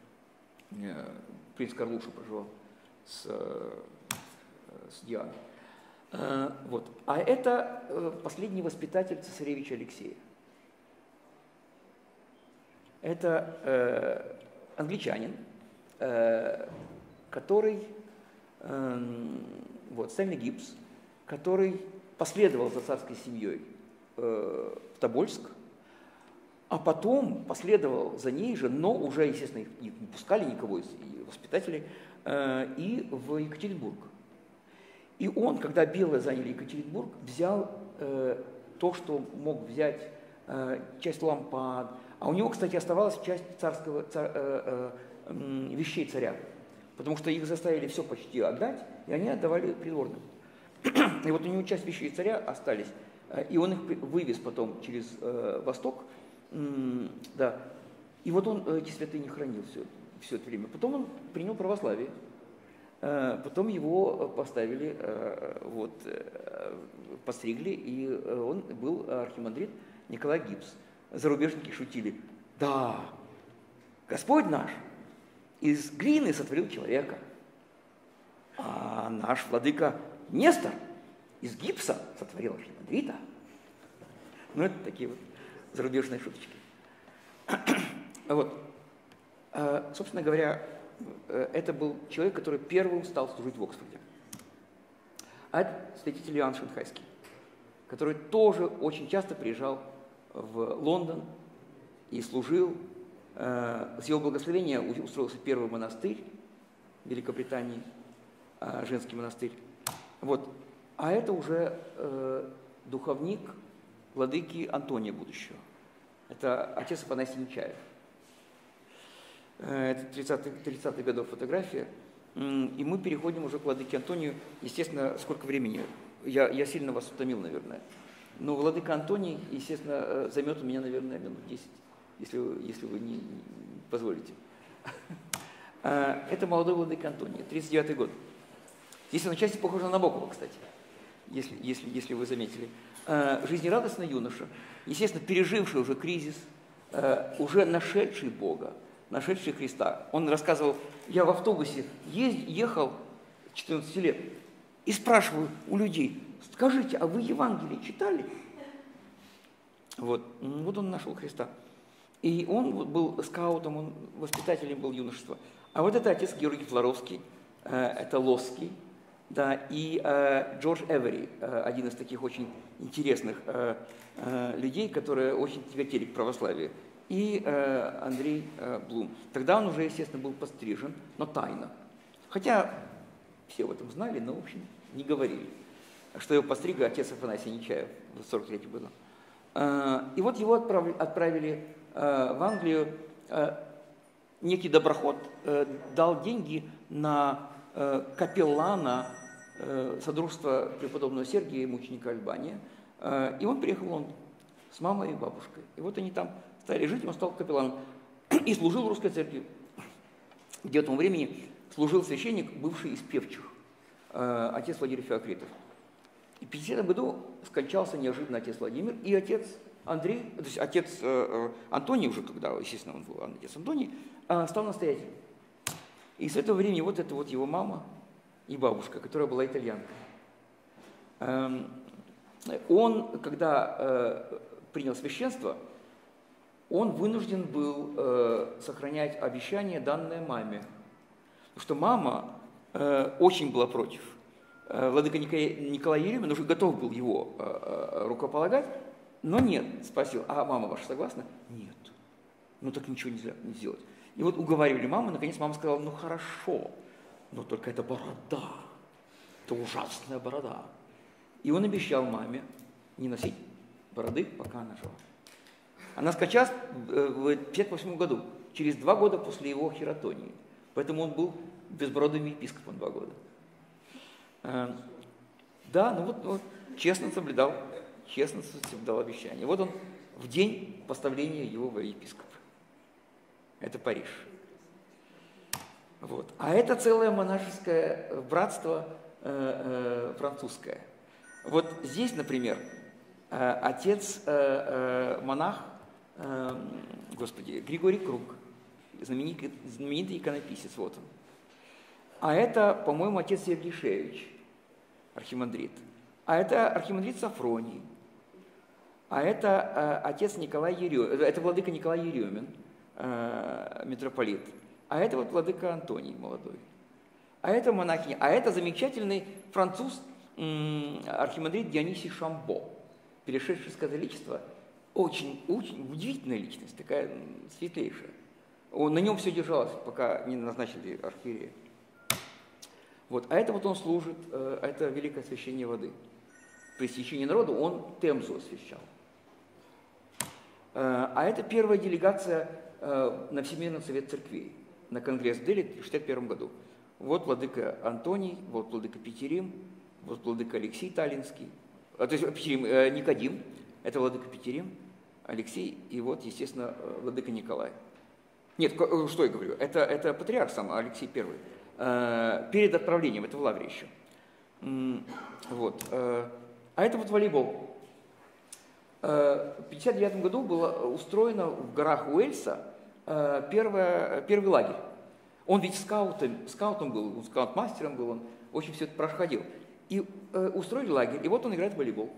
принц Карлуша проживал с Дианой. Вот. А это последний воспитатель цесаревича Алексея. Это англичанин, который, Стэнли Гибс, который последовал за царской семьей в Тобольск, а потом последовал за ней же, но уже, естественно, их не пускали никого из воспитателей, и в Екатеринбург. И он, когда белые заняли Екатеринбург, взял то, что мог взять, часть лампад, а у него, кстати, оставалась часть вещей царя, потому что их заставили все почти отдать, и они отдавали придворным. И вот у него часть вещей царя остались, и он их вывез потом через Восток, да. И вот он эти святыни хранил все это время. Потом он принял православие. Потом его поставили, постригли, и он был архимандрит Николай Гибс. Зарубежники шутили: да, Господь наш из глины сотворил человека, а наш владыка Нестор из гипса сотворил архимандрита. Ну, это такие вот зарубежные шуточки. Вот. Собственно говоря, это был человек, который первым стал служить в Оксфорде. А это святитель Иоанн Шанхайский, который тоже очень часто приезжал в Лондон и служил. С его благословения устроился первый монастырь в Великобритании, женский монастырь. Вот. А это уже духовник владыки Антония будущего. Это отец Афанасий Нечаев. Это 30-х годов фотография. И мы переходим уже к владыке Антонию. Естественно, сколько времени? Я сильно вас утомил, наверное. Но владыка Антоний, естественно, займет у меня, наверное, минут 10, если вы не позволите. Это молодой владыка Антоний, 39-й год. Здесь он отчасти похож на Набокова, кстати, если вы заметили. Жизнерадостный юноша, естественно, переживший уже кризис, уже нашедший Бога, нашедший Христа. Он рассказывал: я в автобусе ехал 14 лет, и спрашиваю у людей: скажите, а вы Евангелие читали? Вот он нашел Христа. И он был скаутом, он воспитателем был юношества. А вот это отец Георгий Флоровский, это Лосский, да, и Джордж Эвери, один из таких очень интересных людей, которые очень тяготели к православию, и Андрей Блум. Тогда он уже, естественно, был пострижен, но тайно. Хотя все об этом знали, но, в общем, не говорили, что его постриг отец Афанасий Нечаев в 43-м году. И вот его отправили в Англию. Некий доброход дал деньги на капеллана Содружества преподобного Сергия, мученика Альбания. И он приехал в Лондон с мамой и бабушкой. И вот они там стали жить, он стал капелланом и служил в русской церкви, где в том времени служил священник, бывший из певчих, отец Владимир Феокритов. И в 50-м году скончался неожиданно отец Владимир, и отец Андрей, то есть отец Антоний уже, когда, естественно, он был отец Антоний, стал настоятелем. И с этого времени вот это вот его мама и бабушка, которая была итальянкой. Он, когда принял священство, он вынужден был сохранять обещание, данное маме. Потому что мама очень была против. Владыка Николай Еремин уже готов был его рукополагать, но нет, спросил: а мама ваша согласна? Нет. Ну так ничего нельзя не сделать. И вот уговаривали маму, наконец мама сказала: ну хорошо, но только это борода, это ужасная борода. И он обещал маме не носить бороды, пока она жива. Она скончалась в 1958 году, через 2 года после его хератонии. Поэтому он был безбородым епископом 2 года. Да, ну вот честно соблюдал обещание. Вот он в день поставления его во епископа. Это Париж. Вот. А это целое монашеское братство французское. Вот здесь, например, отец монах, Григорий Круг, знаменитый иконописец, вот он. А это, по-моему, отец Сергий Шевич, архимандрит. А это архимандрит Сафроний. А это отец Николай Еремин, это владыка Николай Еремин, митрополит. А это вот владыка Антоний молодой. А это монахиня. А это замечательный француз, архимандрит Дионисий Шамбо, перешедший с католичества. Очень удивительная личность, такая светлейшая. На нем все держалось, пока не назначили архиерея. Вот. А это вот он служит, это великое освящение воды. При освящении народу он Темзу освящал. А это первая делегация на Всемирный совет церквей, на конгресс в Дели в 1961 году. Вот владыка Антоний, вот владыка Петерим, вот владыка Алексей Таллинский, то есть Петерим, Никодим, это владыка Петерим, Алексей, и вот, естественно, владыка Николай. Нет, что я говорю, это патриарх сам, Алексей I, перед отправлением, это в Лавре еще. Вот. А это вот волейбол. В 1959 году было устроено в горах Уэльса первый лагерь. Он ведь скаутом был, он скаут-мастером был, он очень все это проходил. И устроили лагерь, и вот он играет в волейбол.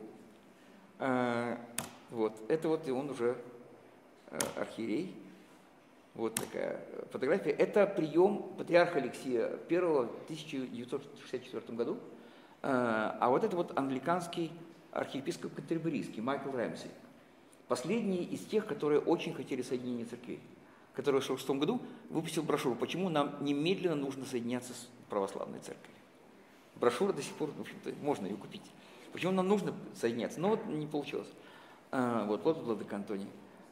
Вот. Это вот и он уже архиерей. Вот такая фотография. Это прием патриарха Алексия I в 1964 году. А вот это вот англиканский архиепископ Кантерберийский, Майкл Рэмси. Последний из тех, которые очень хотели соединения церквей. Который в 1966 году выпустил брошюру «Почему нам немедленно нужно соединяться с православной церковью». Брошюра до сих пор, в общем-то, можно ее купить. Почему нам нужно соединяться? Но вот не получилось. Вот владыка Антоний.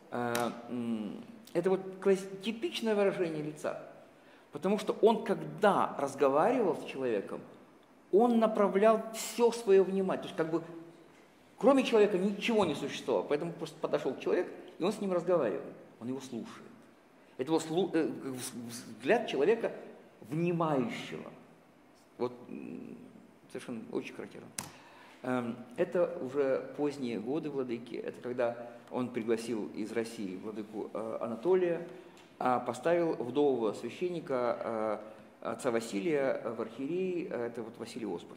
Это вот типичное выражение лица. Потому что он, когда разговаривал с человеком, он направлял все свое внимание. То есть как бы кроме человека ничего не существовало. Поэтому просто подошел человек, и он с ним разговаривал. Он его слушает. Это вот взгляд человека внимающего. Вот совершенно очень характерно. Это уже поздние годы владыки. Это когда он пригласил из России владыку Анатолия, поставил вдового священника отца Василия в архиереи, это вот Василий Осборн.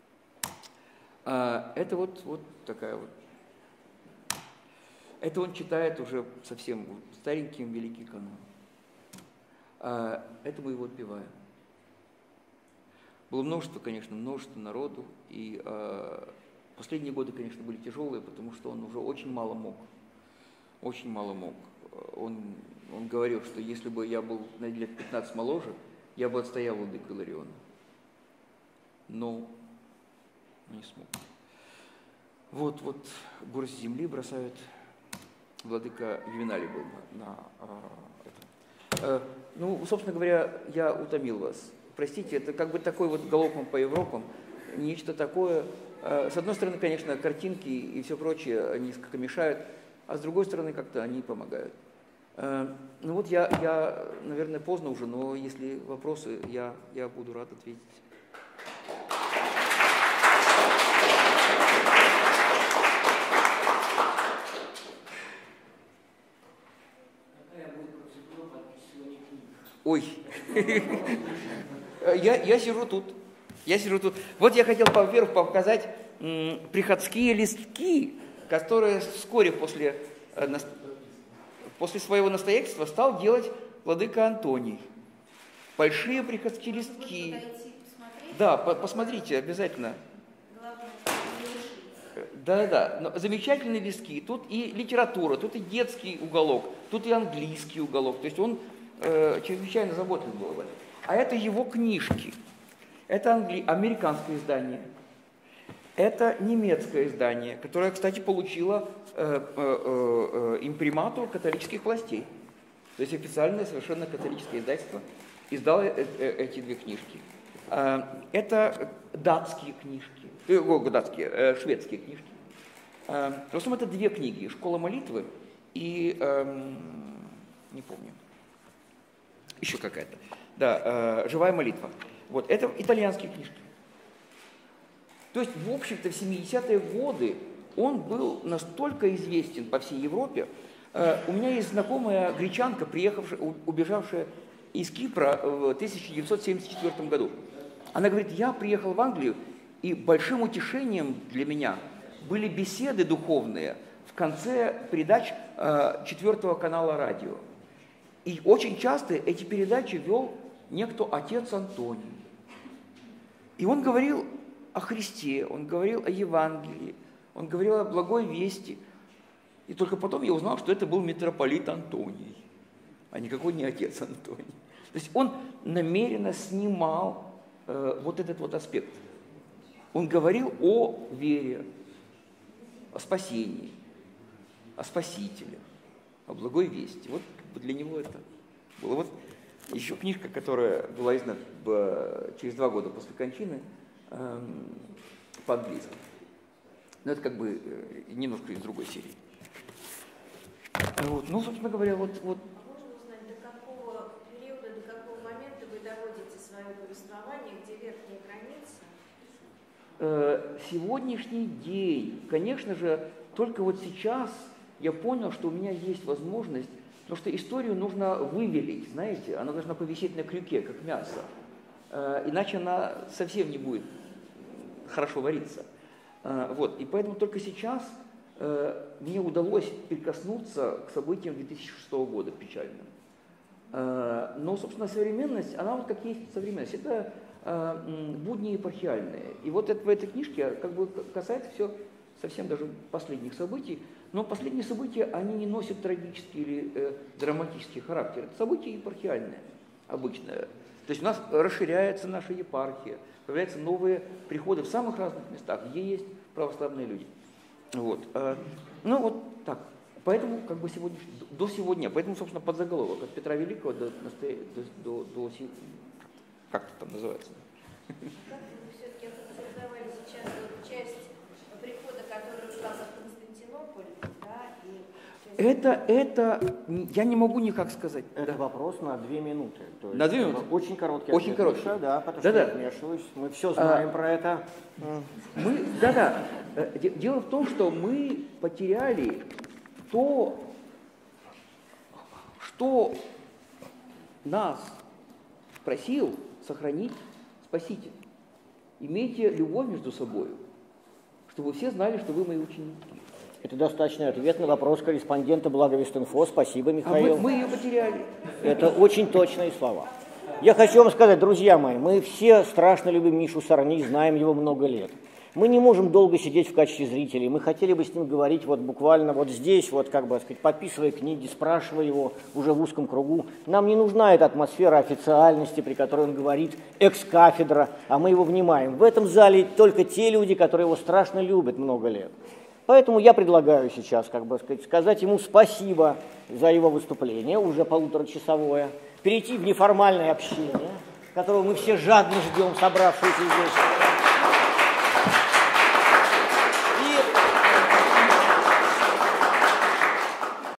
Это вот такая вот. Это он читает уже совсем стареньким великий канон. Это мы его отпеваем. Было множество, конечно, множество народу, и последние годы, конечно, были тяжелые, потому что он уже очень мало мог. Очень мало мог. Он говорил, что если бы я был на лет 15 моложе, я бы отстоял владыку Илариона. Но не смог. Вот горсть земли бросают. Владыка Ювеналий был на это. Ну, собственно говоря, я утомил вас. Простите, это как бы такой вот галопом по Европам, нечто такое. С одной стороны, конечно, картинки и все прочее, они несколько мешают, а с другой стороны, как-то они помогают. Ну вот я, наверное, поздно уже, но если вопросы, я буду рад ответить. Ой, я сижу тут. Вот я хотел, во-первых, показать приходские листки, которые вскоре после своего настоятельства стал делать владыка Антоний. Большие приходские листки. Да, посмотрите обязательно. Да. Но замечательные листки. Тут и литература, тут и детский уголок, тут и английский уголок. То есть он чрезвычайно заботливый был об этом. А это его книжки. Это американское издание. Это немецкое издание, которое, кстати, получило импримату католических властей. То есть официальное совершенно католическое издательство издало эти две книжки. Это датские книжки, шведские книжки. В основном это две книги: «Школа молитвы» и, не помню, еще какая-то. Да, «Живая молитва». Вот, это итальянские книжки. То есть, в общем-то, в 70-е годы он был настолько известен по всей Европе. У меня есть знакомая гречанка, убежавшая из Кипра в 1974 году. Она говорит: я приехал в Англию, и большим утешением для меня были беседы духовные в конце передач 4-го канала радио. И очень часто эти передачи вел некто отец Антоний. И он говорил о Христе, он говорил о Евангелии, он говорил о благой вести. И только потом я узнал, что это был митрополит Антоний, а никакой не отец Антоний. То есть он намеренно снимал вот этот вот аспект. Он говорил о вере, о спасении, о Спасителе, о благой вести. Вот для него это было. Вот еще книжка, которая была издана через 2 года после кончины, по-английски. Но это как бы немножко из другой серии. Вот. Ну, собственно говоря, вот. Можно узнать, до какого периода, до какого момента вы доводите свое повествование, где верхняя граница? Сегодняшний день, конечно же, только вот сейчас я понял, что у меня есть возможность, потому что историю нужно вывелить, знаете, она должна повисеть на крюке, как мясо, иначе она совсем не будет хорошо вариться. Вот. И поэтому только сейчас мне удалось прикоснуться к событиям 2006 года печальным. Но, собственно, современность, она вот как есть современность, это будни епархиальные. И вот в этой книжке как бы касается все совсем даже последних событий, но последние события, они не носят трагический или драматический характер. Это события епархиальные обычно. То есть у нас расширяется наша епархия, появляются новые приходы в самых разных местах, где есть православные люди. Вот. Ну вот так. Поэтому как бы до сегодня, поэтому, собственно, подзаголовок от Петра Великого до как это там называется? Как вы все-таки создавали сейчас часть прихода, который ушла в Константинополь, да, и это я не могу никак сказать. Это вопрос на 2 минуты. То есть на 2 минуты? Очень короткий Очень ответ. короткий. Да, потому что я вмешиваюсь. Мы все знаем про это. Дело в том, что мы потеряли то, что нас просил сохранить, спасите. Имейте любовь между собой, чтобы все знали, что вы мои ученики. Это достаточный ответ на вопрос корреспондента Благовест.Инфо. Спасибо, Михаил. А мы ее потеряли. Это очень точные слова. Я хочу вам сказать, друзья мои, мы все страшно любим Мишу Сарни, знаем его много лет. Мы не можем долго сидеть в качестве зрителей. Мы хотели бы с ним говорить вот буквально вот здесь, вот как бы сказать, подписывая книги, спрашивая его уже в узком кругу. Нам не нужна эта атмосфера официальности, при которой он говорит экс-кафедра, а мы его внимаем. В этом зале только те люди, которые его страшно любят много лет. Поэтому я предлагаю сейчас, как бы сказать ему спасибо за его выступление, уже полуторачасовое, перейти в неформальное общение, которого мы все жадно ждем, собравшиеся здесь.